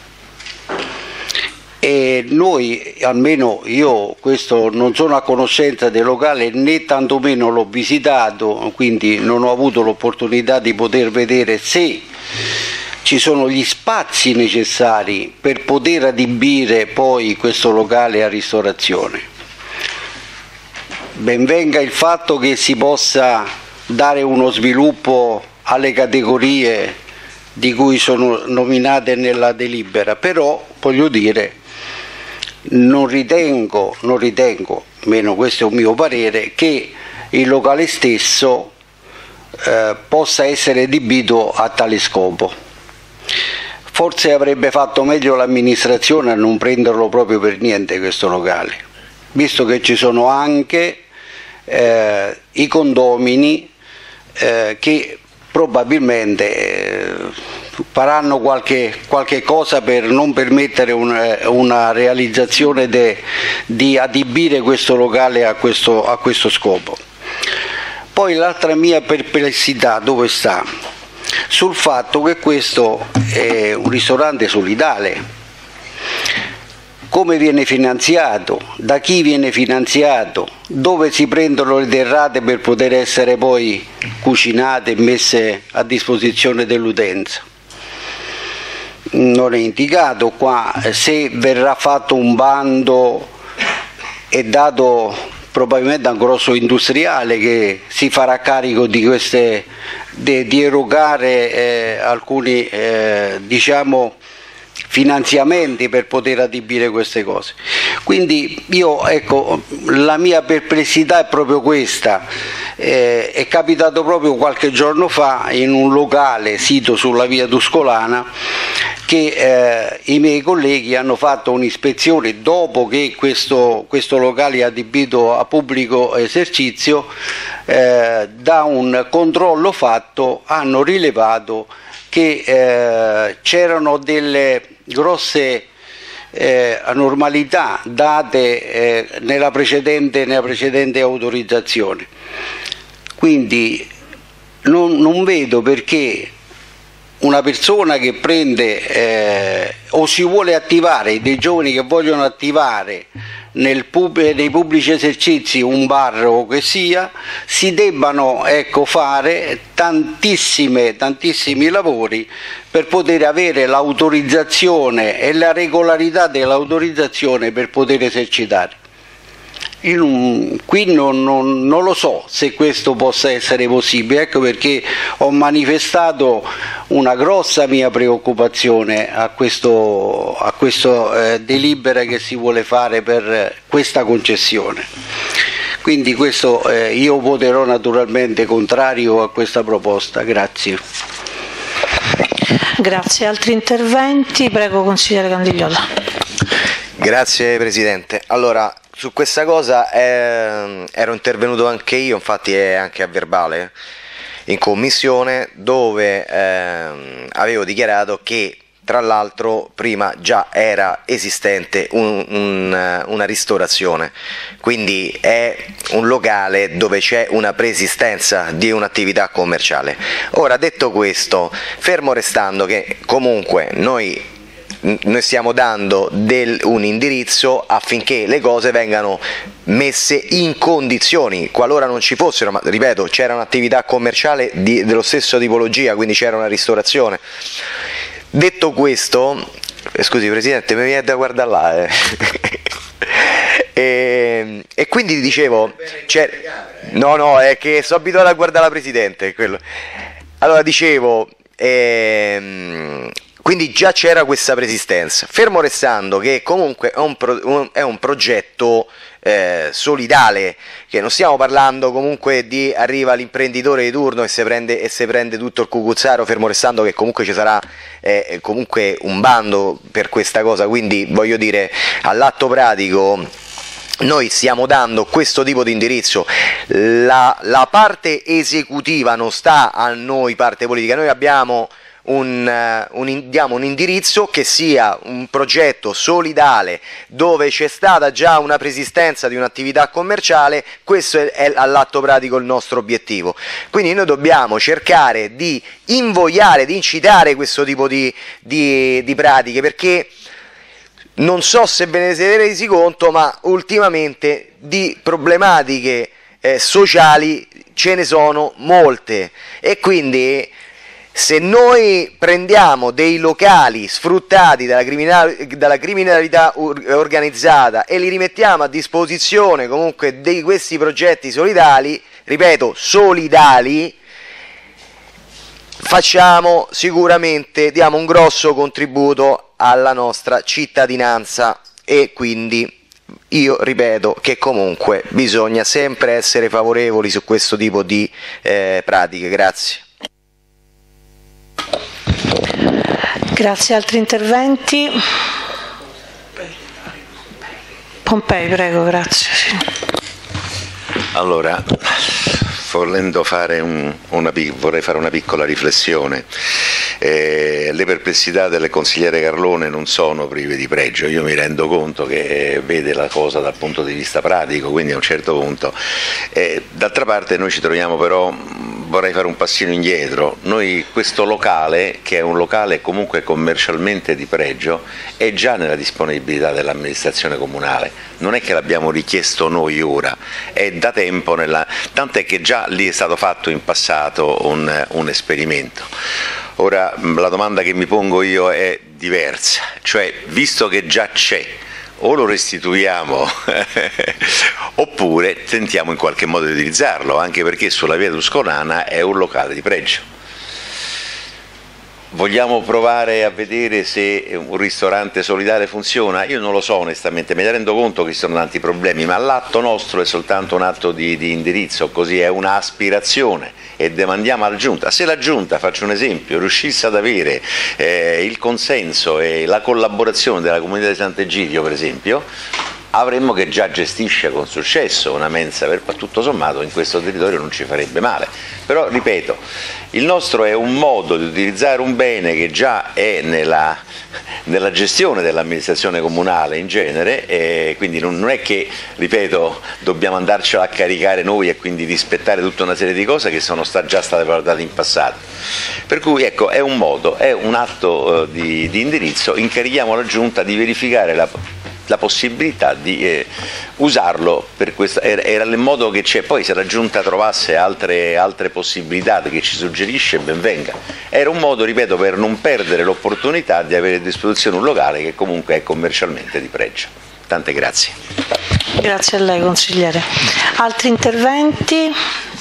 E noi, almeno io, questo non sono a conoscenza del locale né tantomeno l'ho visitato, quindi non ho avuto l'opportunità di poter vedere se ci sono gli spazi necessari per poter adibire poi questo locale a ristorazione. Ben venga il fatto che si possa dare uno sviluppo alle categorie di cui sono nominate nella delibera, però voglio dire, non ritengo, almeno questo è un mio parere, che il locale stesso possa essere adibito a tale scopo. Forse avrebbe fatto meglio l'amministrazione a non prenderlo proprio per niente questo locale, visto che ci sono anche i condomini che probabilmente faranno qualche cosa per non permettere una realizzazione di adibire questo locale a questo scopo. Poi l'altra mia perplessità dove sta? Sul fatto che questo è un ristorante solidale. Come viene finanziato? Da chi viene finanziato? Dove si prendono le derrate per poter essere poi cucinate e messe a disposizione dell'utenza? Non è indicato qua. Se verrà fatto un bando e dato probabilmente a un grosso industriale che si farà carico di erogare alcuni diciamo finanziamenti per poter adibire queste cose. Quindi io, ecco, la mia perplessità è proprio questa. È capitato proprio qualche giorno fa in un locale sito sulla via Tuscolana che i miei colleghi hanno fatto un'ispezione dopo che questo locale è adibito a pubblico esercizio. Da un controllo fatto hanno rilevato che c'erano delle grosse anormalità date nella precedente autorizzazione. Quindi non vedo perché una persona che prende o si vuole attivare, dei giovani che vogliono attivare nei pubblici esercizi un bar o che sia, si debbano fare tantissimi lavori per poter avere l'autorizzazione e la regolarità dell'autorizzazione per poter esercitare. Qui non lo so se questo possa essere possibile, ecco perché ho manifestato una grossa mia preoccupazione a questo delibera che si vuole fare per questa concessione. Quindi questo, io voterò naturalmente contrario a questa proposta. Grazie. Grazie. Altri interventi? Prego, consigliere Candigliola. Grazie Presidente. Allora, su questa cosa ero intervenuto anche io, infatti è anche a verbale, in commissione, dove avevo dichiarato che tra l'altro prima già era esistente una ristorazione, quindi è un locale dove c'è una preesistenza di un'attività commerciale. Ora, detto questo, fermo restando che comunque noi stiamo dando un indirizzo affinché le cose vengano messe in condizioni, qualora non ci fossero, ma ripeto, c'era un'attività commerciale dello stesso tipologia, quindi c'era una ristorazione. Detto questo, scusi Presidente, mi viene da guardare là. E quindi dicevo, no, è che sono abituato a guardare la Presidente. Quello. Allora dicevo, quindi già c'era questa preesistenza, fermo restando che comunque è un progetto solidale, che non stiamo parlando comunque di arriva l'imprenditore di turno e si prende tutto il cucuzzaro, fermo restando che comunque ci sarà comunque un bando per questa cosa, quindi voglio dire, all'atto pratico noi stiamo dando questo tipo di indirizzo. La parte esecutiva non sta a noi parte politica, noi abbiamo diamo un indirizzo che sia un progetto solidale dove c'è stata già una preesistenza di un'attività commerciale. Questo è all'atto pratico il nostro obiettivo, quindi noi dobbiamo cercare di invogliare, di incitare questo tipo di pratiche, perché non so se ve ne siete resi conto, ma ultimamente di problematiche sociali ce ne sono molte, e quindi Se noi prendiamo dei locali sfruttati dalla criminalità organizzata e li rimettiamo a disposizione comunque di questi progetti solidali, ripeto, solidali, facciamo sicuramente, diamo un grosso contributo alla nostra cittadinanza, e quindi io ripeto che comunque bisogna sempre essere favorevoli su questo tipo di pratiche. Grazie. Grazie. Altri interventi? Pompei, prego, grazie. Sì. Allora, volendo fare vorrei fare una piccola riflessione. Le perplessità del consigliere Carlone non sono prive di pregio, io mi rendo conto che vede la cosa dal punto di vista pratico, quindi a un certo punto. D'altra parte noi ci troviamo però, vorrei fare un passino indietro, noi questo locale, che è un locale comunque commercialmente di pregio, è già nella disponibilità dell'amministrazione comunale, non è che l'abbiamo richiesto noi ora, è da tempo, tant'è che già lì è stato fatto in passato un esperimento. Ora la domanda che mi pongo io è diversa, cioè visto che già c'è, o lo restituiamo oppure tentiamo in qualche modo di utilizzarlo, anche perché sulla via Tuscolana è un locale di pregio. Vogliamo provare a vedere se un ristorante solidale funziona? Io non lo so onestamente, me ne rendo conto che ci sono tanti problemi, ma l'atto nostro è soltanto un atto di indirizzo, così è un'aspirazione e demandiamo alla Giunta. Se la Giunta, faccio un esempio, riuscisse ad avere il consenso e la collaborazione della comunità di Sant'Egidio, per esempio, avremmo che già gestisce con successo una mensa, tutto sommato in questo territorio non ci farebbe male. Però ripeto, il nostro è un modo di utilizzare un bene che già è nella gestione dell'amministrazione comunale in genere, e quindi non è che, ripeto, dobbiamo andarcela a caricare noi e quindi rispettare tutta una serie di cose che sono già state valutate in passato. Per cui ecco, è un modo, è un atto di indirizzo, incarichiamo la Giunta di verificare la possibilità di usarlo per questo, era il modo che c'è. Poi se la Giunta trovasse altre possibilità che ci suggerisce, ben venga. Era un modo, ripeto, per non perdere l'opportunità di avere a disposizione un locale che comunque è commercialmente di pregio. Tante grazie. Grazie a lei, consigliere. Altri interventi?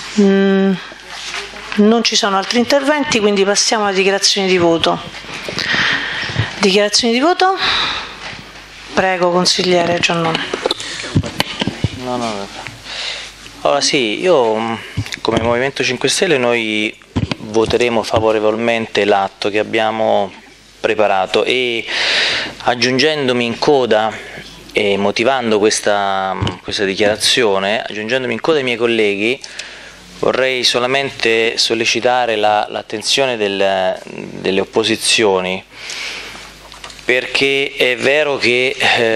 Non ci sono altri interventi, quindi passiamo alle dichiarazioni di voto. Dichiarazioni di voto? Prego, consigliere Giannone. No. Allora sì, io come Movimento 5 Stelle noi voteremo favorevolmente l'atto che abbiamo preparato, e aggiungendomi in coda e motivando questa dichiarazione, aggiungendomi in coda ai miei colleghi, vorrei solamente sollecitare l'attenzione delle opposizioni, perché è vero che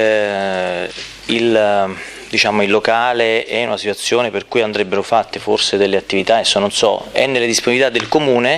il locale è in una situazione per cui andrebbero fatte forse delle attività, adesso non so, è nelle disponibilità del Comune,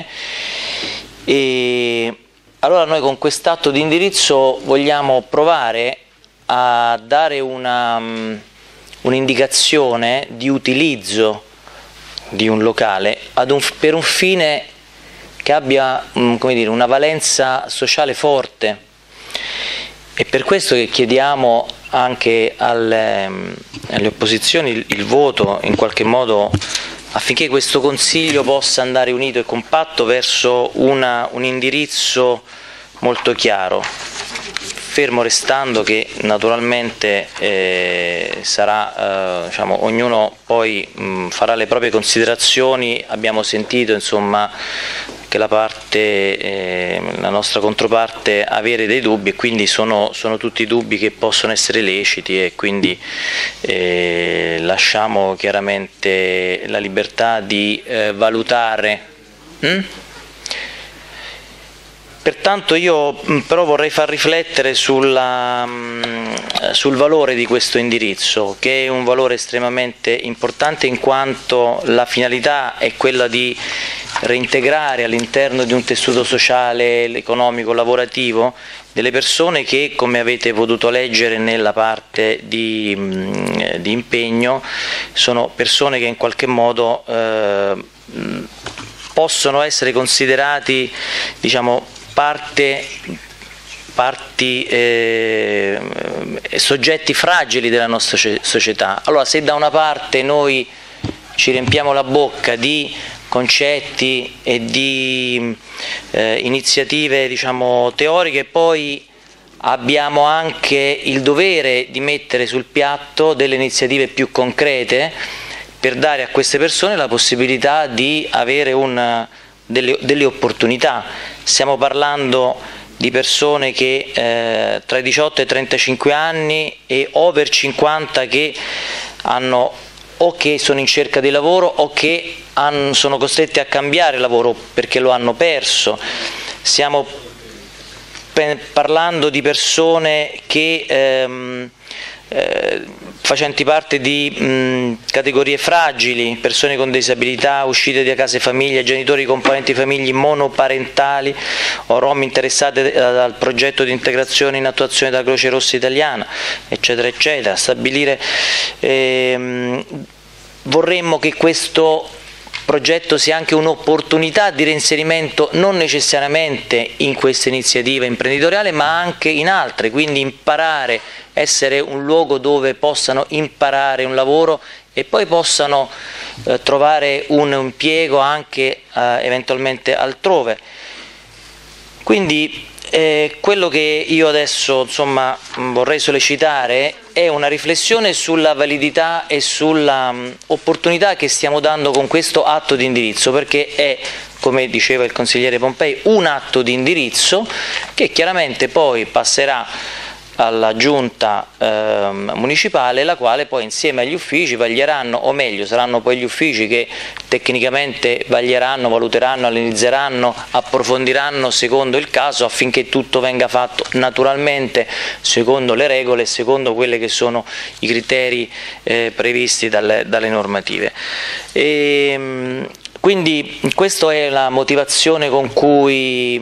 e allora noi con quest'atto di indirizzo vogliamo provare a dare un'indicazione di utilizzo di un locale per un fine che abbia una valenza sociale forte. È per questo che chiediamo anche alle opposizioni il voto in qualche modo affinché questo Consiglio possa andare unito e compatto verso un indirizzo molto chiaro, fermo restando che naturalmente sarà, ognuno poi farà le proprie considerazioni. Abbiamo sentito insomma che la nostra controparte avere dei dubbi, e quindi sono tutti dubbi che possono essere leciti, e quindi lasciamo chiaramente la libertà di valutare. Pertanto io però vorrei far riflettere sul valore di questo indirizzo, che è un valore estremamente importante, in quanto la finalità è quella di reintegrare all'interno di un tessuto sociale, economico, lavorativo delle persone che, come avete potuto leggere nella parte di impegno, sono persone che in qualche modo possono essere considerati, diciamo, soggetti fragili della nostra società. Allora, se da una parte noi ci riempiamo la bocca di concetti e di iniziative, diciamo, teoriche, poi abbiamo anche il dovere di mettere sul piatto delle iniziative più concrete per dare a queste persone la possibilità di avere delle opportunità. Stiamo parlando di persone che tra i 18 e i 35 anni e over 50 che hanno o che sono in cerca di lavoro o che sono costretti a cambiare lavoro perché lo hanno perso. Stiamo parlando di persone che facenti parte di categorie fragili, persone con disabilità, uscite da case famiglie, genitori componenti famiglie monoparentali o rom interessate dal progetto di integrazione in attuazione della Croce Rossa Italiana, eccetera eccetera. Vorremmo che questo progetto sia anche un'opportunità di reinserimento non necessariamente in questa iniziativa imprenditoriale ma anche in altre, quindi imparare, essere un luogo dove possano imparare un lavoro e poi possano trovare un impiego anche eventualmente altrove. Quindi quello che io adesso, insomma, vorrei sollecitare è una riflessione sulla validità e sulla opportunità che stiamo dando con questo atto di indirizzo, perché è, come diceva il consigliere Pompei, un atto di indirizzo che chiaramente poi passerà alla giunta municipale, la quale poi insieme agli uffici vaglieranno, o meglio saranno poi gli uffici che tecnicamente vaglieranno, valuteranno, analizzeranno, approfondiranno secondo il caso affinché tutto venga fatto naturalmente secondo le regole, secondo quelli che sono i criteri previsti dalle normative. Quindi questa è la motivazione con cui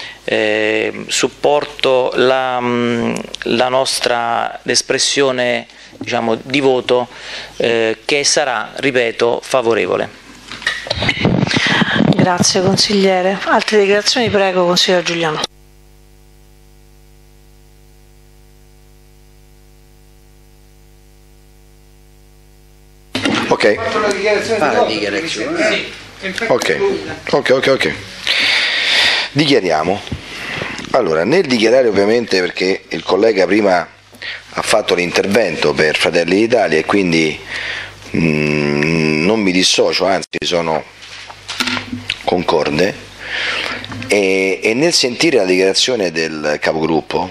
supporto la nostra espressione, diciamo, di voto che sarà, ripeto, favorevole. Grazie consigliere. Altre dichiarazioni? Prego, consigliere Giuliano. Ok. Ok. Dichiariamo. Allora, nel dichiarare ovviamente, perché il collega prima ha fatto l'intervento per Fratelli d'Italia e quindi non mi dissocio, anzi sono concorde, e nel sentire la dichiarazione del capogruppo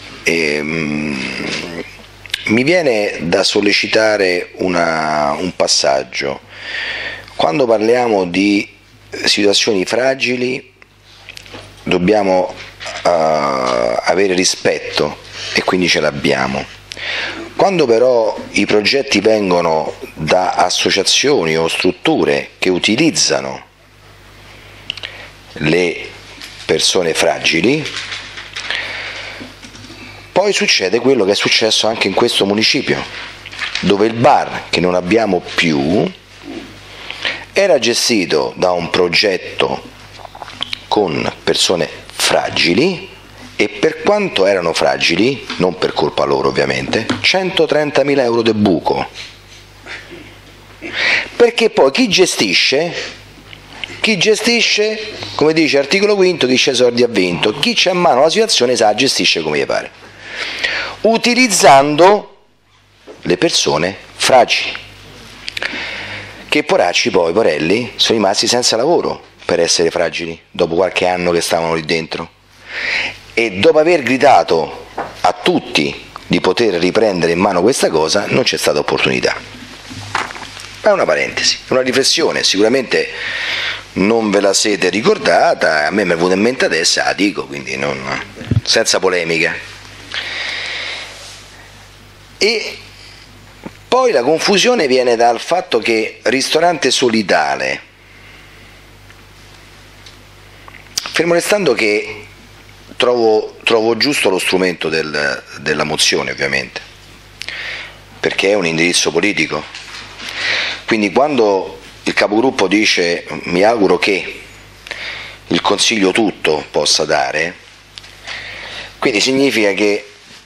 mi viene da sollecitare un passaggio. Quando parliamo di situazioni fragili dobbiamo avere rispetto e quindi ce l'abbiamo. Quando però i progetti vengono da associazioni o strutture che utilizzano le persone fragili, poi succede quello che è successo anche in questo municipio, dove il bar, che non abbiamo più, era gestito da un progetto con persone fragili e per quanto erano fragili, non per colpa loro ovviamente, 130.000 euro di buco. Perché poi chi gestisce, come dice articolo 5, chi c'è sordi ha vinto, chi c'ha in mano la situazione sa gestisce come gli pare, utilizzando le persone fragili, che poracci poi, porelli, sono rimasti senza lavoro per essere fragili, dopo qualche anno che stavano lì dentro. E dopo aver gridato a tutti di poter riprendere in mano questa cosa, non c'è stata opportunità. È una parentesi, una riflessione, sicuramente non ve la siete ricordata, a me mi è venuta in mente adesso, la dico, quindi senza polemica. E poi la confusione viene dal fatto che ristorante solidale, fermo restando che trovo giusto lo strumento della mozione ovviamente, perché è un indirizzo politico, quindi quando il capogruppo dice mi auguro che il Consiglio tutto possa dare, quindi significa che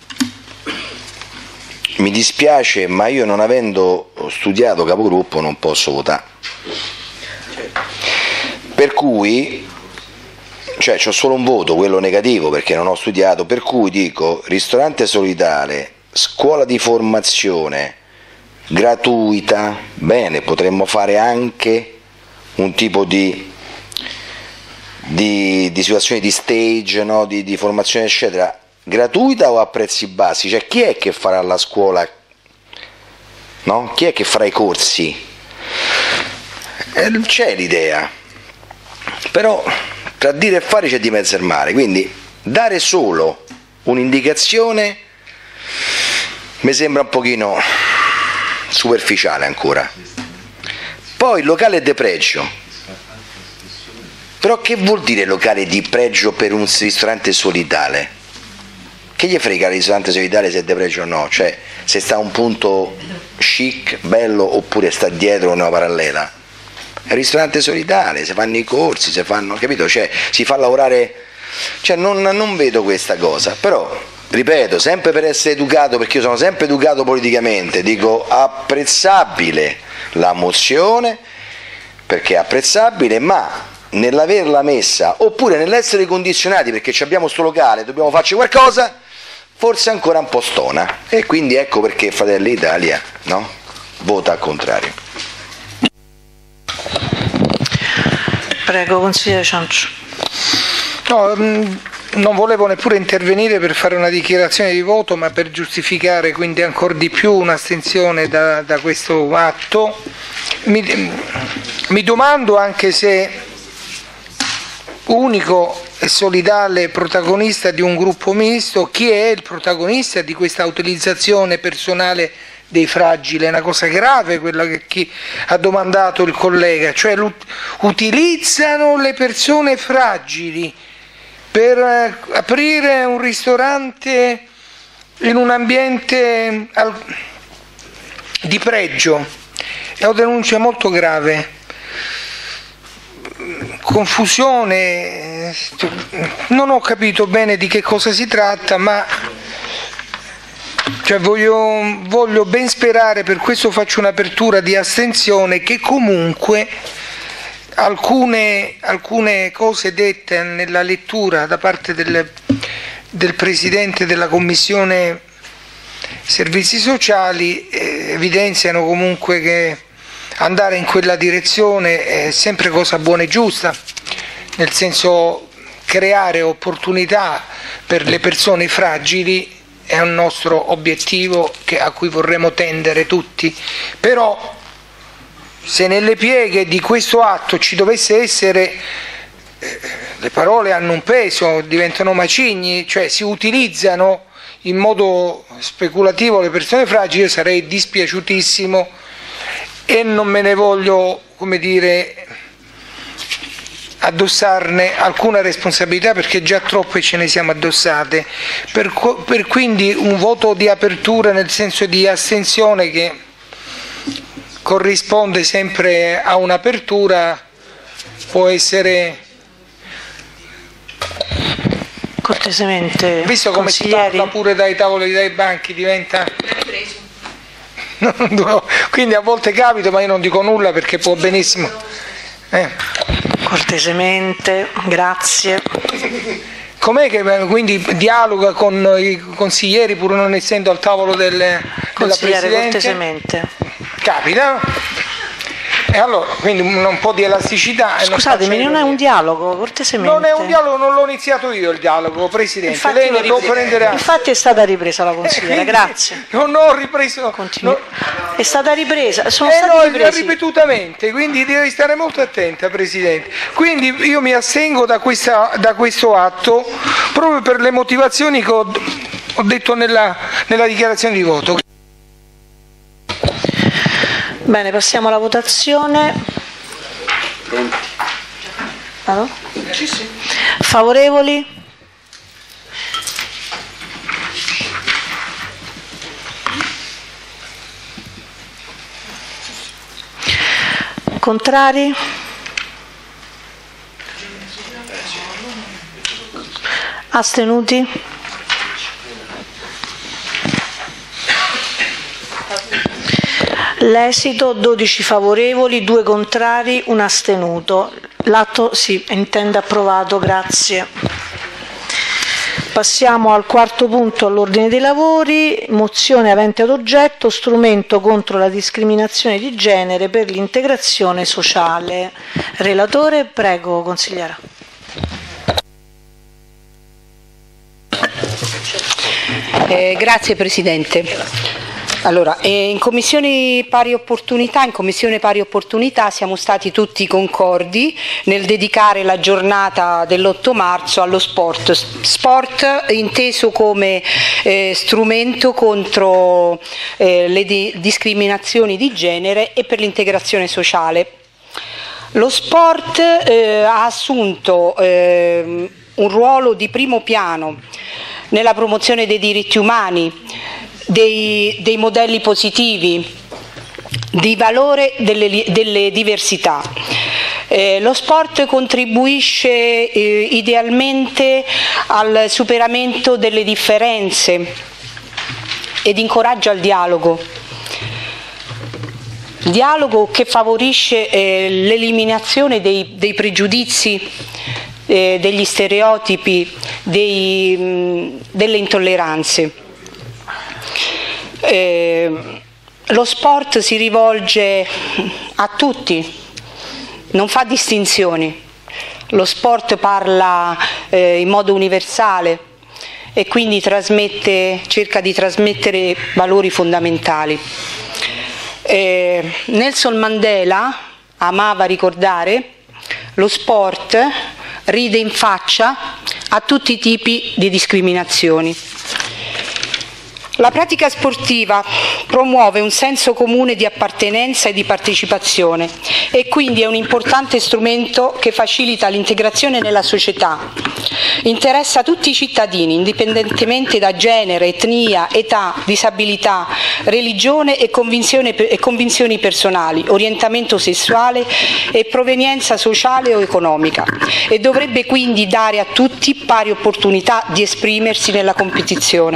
mi dispiace, ma io non avendo studiato capogruppo non posso votare. Per cui, cioè c'ho solo un voto, quello negativo, perché non ho studiato, per cui dico ristorante solidale, scuola di formazione gratuita, bene, potremmo fare anche un tipo di situazione di stage, no? di formazione eccetera, gratuita o a prezzi bassi? Cioè chi è che farà la scuola, no? Chi è che farà i corsi? C'è l'idea, però tra dire e fare c'è di mezzo il mare, quindi dare solo un'indicazione mi sembra un pochino superficiale ancora. Poi il locale di pregio, però che vuol dire locale di pregio per un ristorante solidale? Che gli frega il ristorante solidale se è di pregio o no? Cioè se sta a un punto chic, bello, oppure sta dietro una parallela. È un ristorante solidale, si fanno i corsi, si fanno, capito? Cioè si fa lavorare, cioè non vedo questa cosa, però ripeto, sempre per essere educato, perché io sono sempre educato politicamente, dico apprezzabile la mozione, perché è apprezzabile, ma nell'averla messa, oppure nell'essere condizionati, perché abbiamo sto locale, dobbiamo farci qualcosa, forse ancora un po' stona, e quindi ecco perché Fratelli d'Italia, no? Vota al contrario. Prego, consigliere Cianciu. No, non volevo neppure intervenire per fare una dichiarazione di voto, ma per giustificare quindi ancora di più un'astensione da questo atto. Mi domando anche se unico e solidale protagonista di un gruppo misto, chi è il protagonista di questa utilizzazione personale dei fragili? È una cosa grave quella che chi ha domandato il collega, cioè utilizzano le persone fragili per aprire un ristorante in un ambiente di pregio. È una denuncia molto grave. Confusione, non ho capito bene di che cosa si tratta, ma cioè voglio ben sperare, per questo faccio un'apertura di astensione, che comunque alcune cose dette nella lettura da parte del Presidente della Commissione Servizi Sociali evidenziano comunque che andare in quella direzione è sempre cosa buona e giusta, nel senso creare opportunità per le persone fragili è un nostro obiettivo a cui vorremmo tendere tutti, però se nelle pieghe di questo atto ci dovesse essere, le parole hanno un peso, diventano macigni, cioè si utilizzano in modo speculativo le persone fragili, io sarei dispiaciutissimo e non me ne voglio, come dire, addossarne alcuna responsabilità, perché già troppe ce ne siamo addossate, per quindi un voto di apertura nel senso di astensione che corrisponde sempre a un'apertura può essere cortesemente, visto come si parla pure dai tavoli, dai banchi, diventa quindi a volte capito, ma io non dico nulla perché può benissimo cortesemente, grazie. Com'è che quindi dialoga con i consiglieri pur non essendo al tavolo della Presidente? Cortesemente. Capita? E allora, quindi un po' di elasticità. Scusatemi, non è un dialogo, cortesemente. Non è un dialogo, non l'ho iniziato io il dialogo, Presidente. Infatti, lei ne può prendere atto. Infatti è stata ripresa la consigliera, grazie. Non ho ripreso. È stata ripresa, sono stati ripresi ripetutamente, quindi devi stare molto attenta, Presidente. Quindi io mi astengo da questo atto proprio per le motivazioni che ho detto nella dichiarazione di voto. Bene, passiamo alla votazione. Allora? Sì. Favorevoli? Contrari? Astenuti? L'esito: 12 favorevoli, 2 contrari, 1 astenuto. L'atto si intende approvato, grazie. Passiamo al quarto punto all'ordine dei lavori, mozione avente ad oggetto strumento contro la discriminazione di genere per l'integrazione sociale. Relatore, prego, consigliera. Grazie Presidente. Allora, in Commissione Pari Opportunità siamo stati tutti concordi nel dedicare la giornata dell'8 marzo allo sport inteso come strumento contro le discriminazioni di genere e per l'integrazione sociale. Lo sport ha assunto un ruolo di primo piano nella promozione dei diritti umani, dei modelli positivi, di valore delle diversità. Lo sport contribuisce idealmente al superamento delle differenze ed incoraggia il dialogo che favorisce l'eliminazione dei pregiudizi, degli stereotipi, delle intolleranze. Lo sport si rivolge a tutti, non fa distinzioni. Lo sport parla in modo universale e quindi cerca di trasmettere valori fondamentali. Nelson Mandela amava ricordare: lo sport ride in faccia a tutti i tipi di discriminazioni. La pratica sportiva promuove un senso comune di appartenenza e di partecipazione e quindi è un importante strumento che facilita l'integrazione nella società. Interessa tutti i cittadini, indipendentemente da genere, etnia, età, disabilità, religione e convinzioni personali, orientamento sessuale e provenienza sociale o economica, e dovrebbe quindi dare a tutti pari opportunità di esprimersi nella competizione.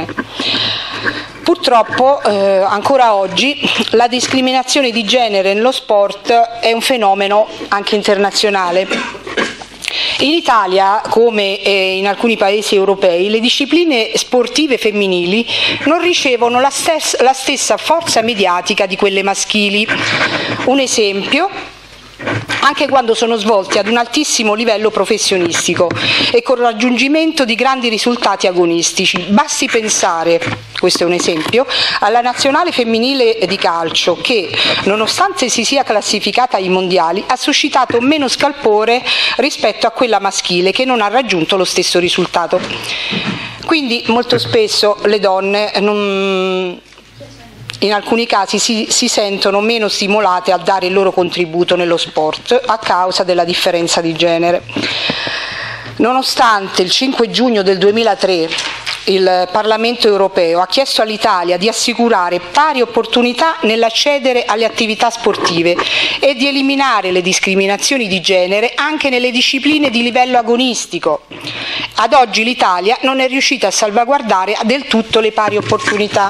Purtroppo ancora oggi la discriminazione di genere nello sport è un fenomeno anche internazionale. In Italia, come in alcuni paesi europei, le discipline sportive femminili non ricevono la stessa forza mediatica di quelle maschili. Un esempio: anche quando sono svolte ad un altissimo livello professionistico e con il raggiungimento di grandi risultati agonistici. Basti pensare, questo è un esempio, alla nazionale femminile di calcio che, nonostante si sia classificata ai mondiali, ha suscitato meno scalpore rispetto a quella maschile che non ha raggiunto lo stesso risultato. Quindi molto spesso le donne in alcuni casi si sentono meno stimolate a dare il loro contributo nello sport a causa della differenza di genere. Nonostante il 5 giugno del 2003 il Parlamento europeo ha chiesto all'Italia di assicurare pari opportunità nell'accedere alle attività sportive e di eliminare le discriminazioni di genere anche nelle discipline di livello agonistico, ad oggi l'Italia non è riuscita a salvaguardare del tutto le pari opportunità.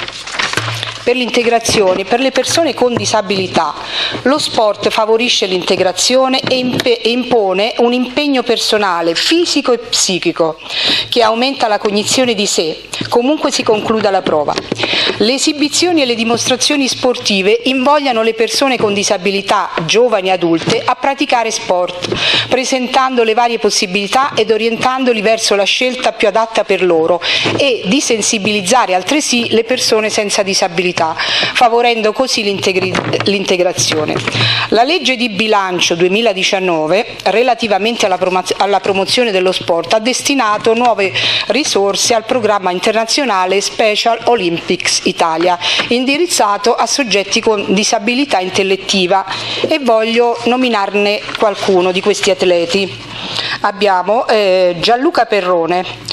Per l'integrazione per le persone con disabilità, lo sport favorisce l'integrazione e impone un impegno personale, fisico e psichico, che aumenta la cognizione di sé, comunque si concluda la prova. Le esibizioni e le dimostrazioni sportive invogliano le persone con disabilità, giovani e adulte, a praticare sport, presentando le varie possibilità ed orientandoli verso la scelta più adatta per loro e di sensibilizzare altresì le persone senza disabilità, favorendo così l'integrazione. La legge di bilancio 2019, relativamente alla promozione dello sport, ha destinato nuove risorse al programma internazionale Special Olympics Italia, indirizzato a soggetti con disabilità intellettiva, e voglio nominarne qualcuno di questi atleti. Abbiamo Gianluca Perrone,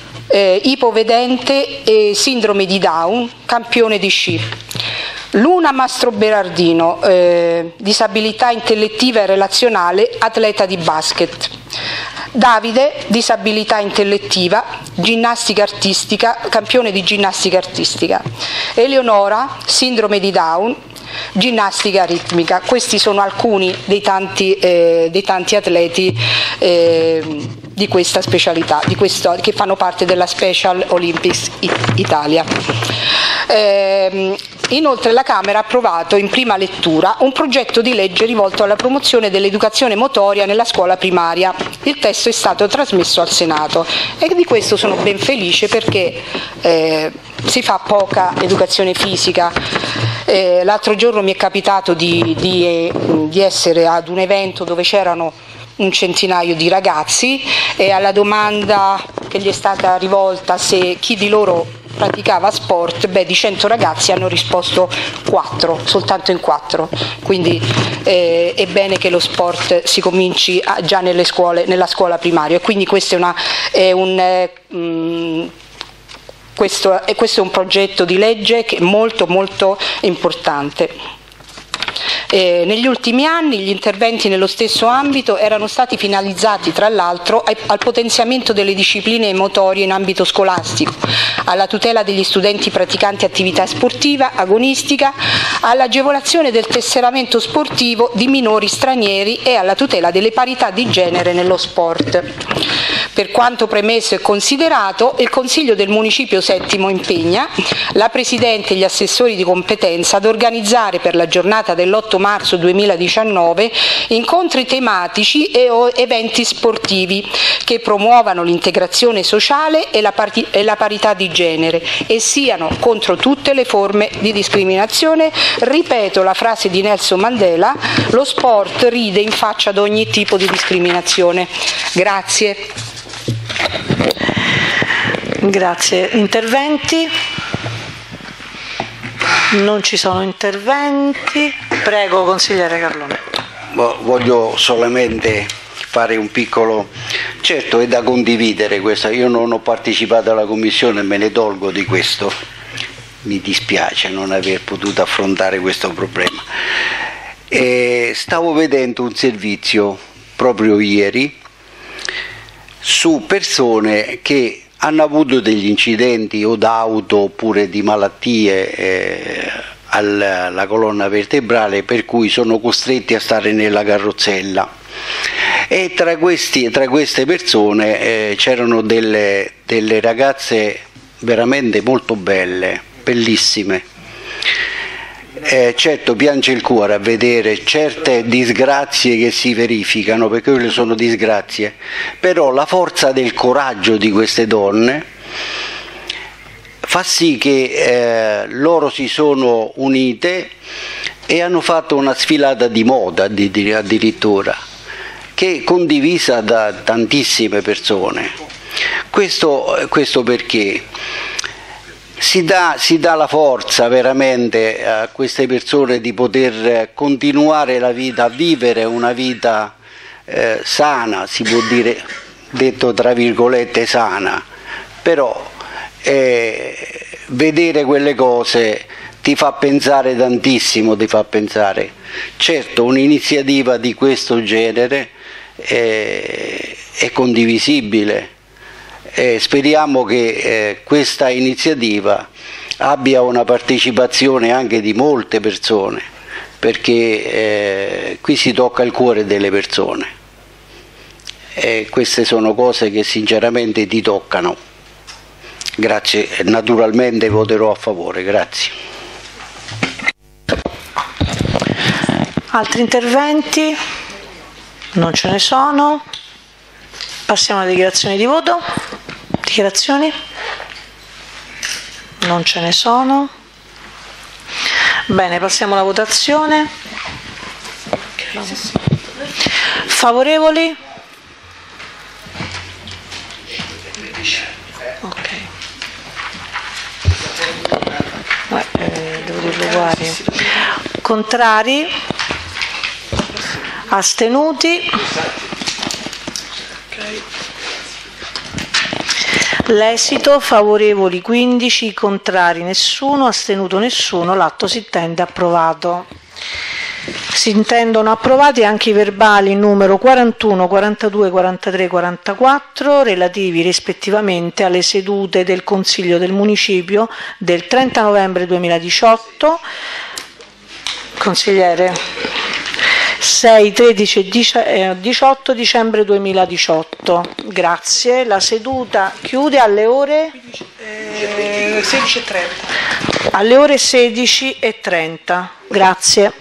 ipovedente e sindrome di Down, campione di sci. Luna Mastro Berardino, disabilità intellettiva e relazionale, atleta di basket. Davide, disabilità intellettiva, ginnastica artistica, campione di ginnastica artistica. Eleonora, sindrome di Down, ginnastica ritmica. Questi sono alcuni dei tanti atleti di questa specialità, che fanno parte della Special Olympics Italia. Inoltre la Camera ha approvato in prima lettura un progetto di legge rivolto alla promozione dell'educazione motoria nella scuola primaria. Il testo è stato trasmesso al Senato e di questo sono ben felice, perché si fa poca educazione fisica. L'altro giorno mi è capitato di essere ad un evento dove c'erano un centinaio di ragazzi, e alla domanda che gli è stata rivolta se chi di loro praticava sport, di 100 ragazzi hanno risposto 4, soltanto in 4. Quindi è bene che lo sport si cominci già nelle scuole, nella scuola primaria, e quindi questo è un progetto di legge che è molto molto importante. Negli ultimi anni gli interventi nello stesso ambito erano stati finalizzati, tra l'altro, al potenziamento delle discipline motorie in ambito scolastico, alla tutela degli studenti praticanti attività sportiva, agonistica, all'agevolazione del tesseramento sportivo di minori stranieri e alla tutela delle parità di genere nello sport. Per quanto premesso e considerato, il Consiglio del Municipio Settimo impegna la Presidente e gli assessori di competenza ad organizzare per la giornata dell'8 marzo 2019 incontri tematici e eventi sportivi che promuovano l'integrazione sociale e la parità di genere e siano contro tutte le forme di discriminazione. Ripeto la frase di Nelson Mandela: lo sport ride in faccia ad ogni tipo di discriminazione. Grazie. Grazie. Interventi? Non ci sono interventi. Prego, consigliere Carlone. Voglio solamente fare un piccolo... Certo, è da condividere questa. Io non ho partecipato alla commissione e me ne dolgo di questo. Mi dispiace non aver potuto affrontare questo problema. Stavo vedendo un servizio proprio ieri su persone che hanno avuto degli incidenti o d'auto oppure di malattie alla colonna vertebrale, per cui sono costretti a stare nella carrozzella, e tra queste persone c'erano delle ragazze veramente molto belle, bellissime. Certo, piange il cuore a vedere certe disgrazie che si verificano, perché quelle sono disgrazie, però la forza del coraggio di queste donne fa sì che loro si sono unite e hanno fatto una sfilata di moda addirittura, che è condivisa da tantissime persone. Questo perché si dà la forza veramente a queste persone di poter continuare la vita, a vivere una vita sana, si può dire, detto tra virgolette sana, però vedere quelle cose ti fa pensare tantissimo, ti fa pensare. Certo, un'iniziativa di questo genere è condivisibile. Speriamo che questa iniziativa abbia una partecipazione anche di molte persone, perché qui si tocca il cuore delle persone e queste sono cose che sinceramente ti toccano. Grazie, naturalmente voterò a favore, grazie. Altri interventi? Non ce ne sono. Passiamo alle dichiarazioni di voto. Dichiarazioni? Non ce ne sono. Bene, passiamo alla votazione. Favorevoli? Ok. Devo dirlo uguali. Contrari? Astenuti? L'esito: favorevoli 15, contrari nessuno, astenuto nessuno, l'atto si intende approvato. Si intendono approvati anche i verbali numero 41, 42, 43, 44 relativi rispettivamente alle sedute del Consiglio del Municipio del 30 novembre 2018, consigliere, 6, 13 e 18 dicembre 2018. Grazie. La seduta chiude alle ore 16:30. Alle ore 16:30. Grazie.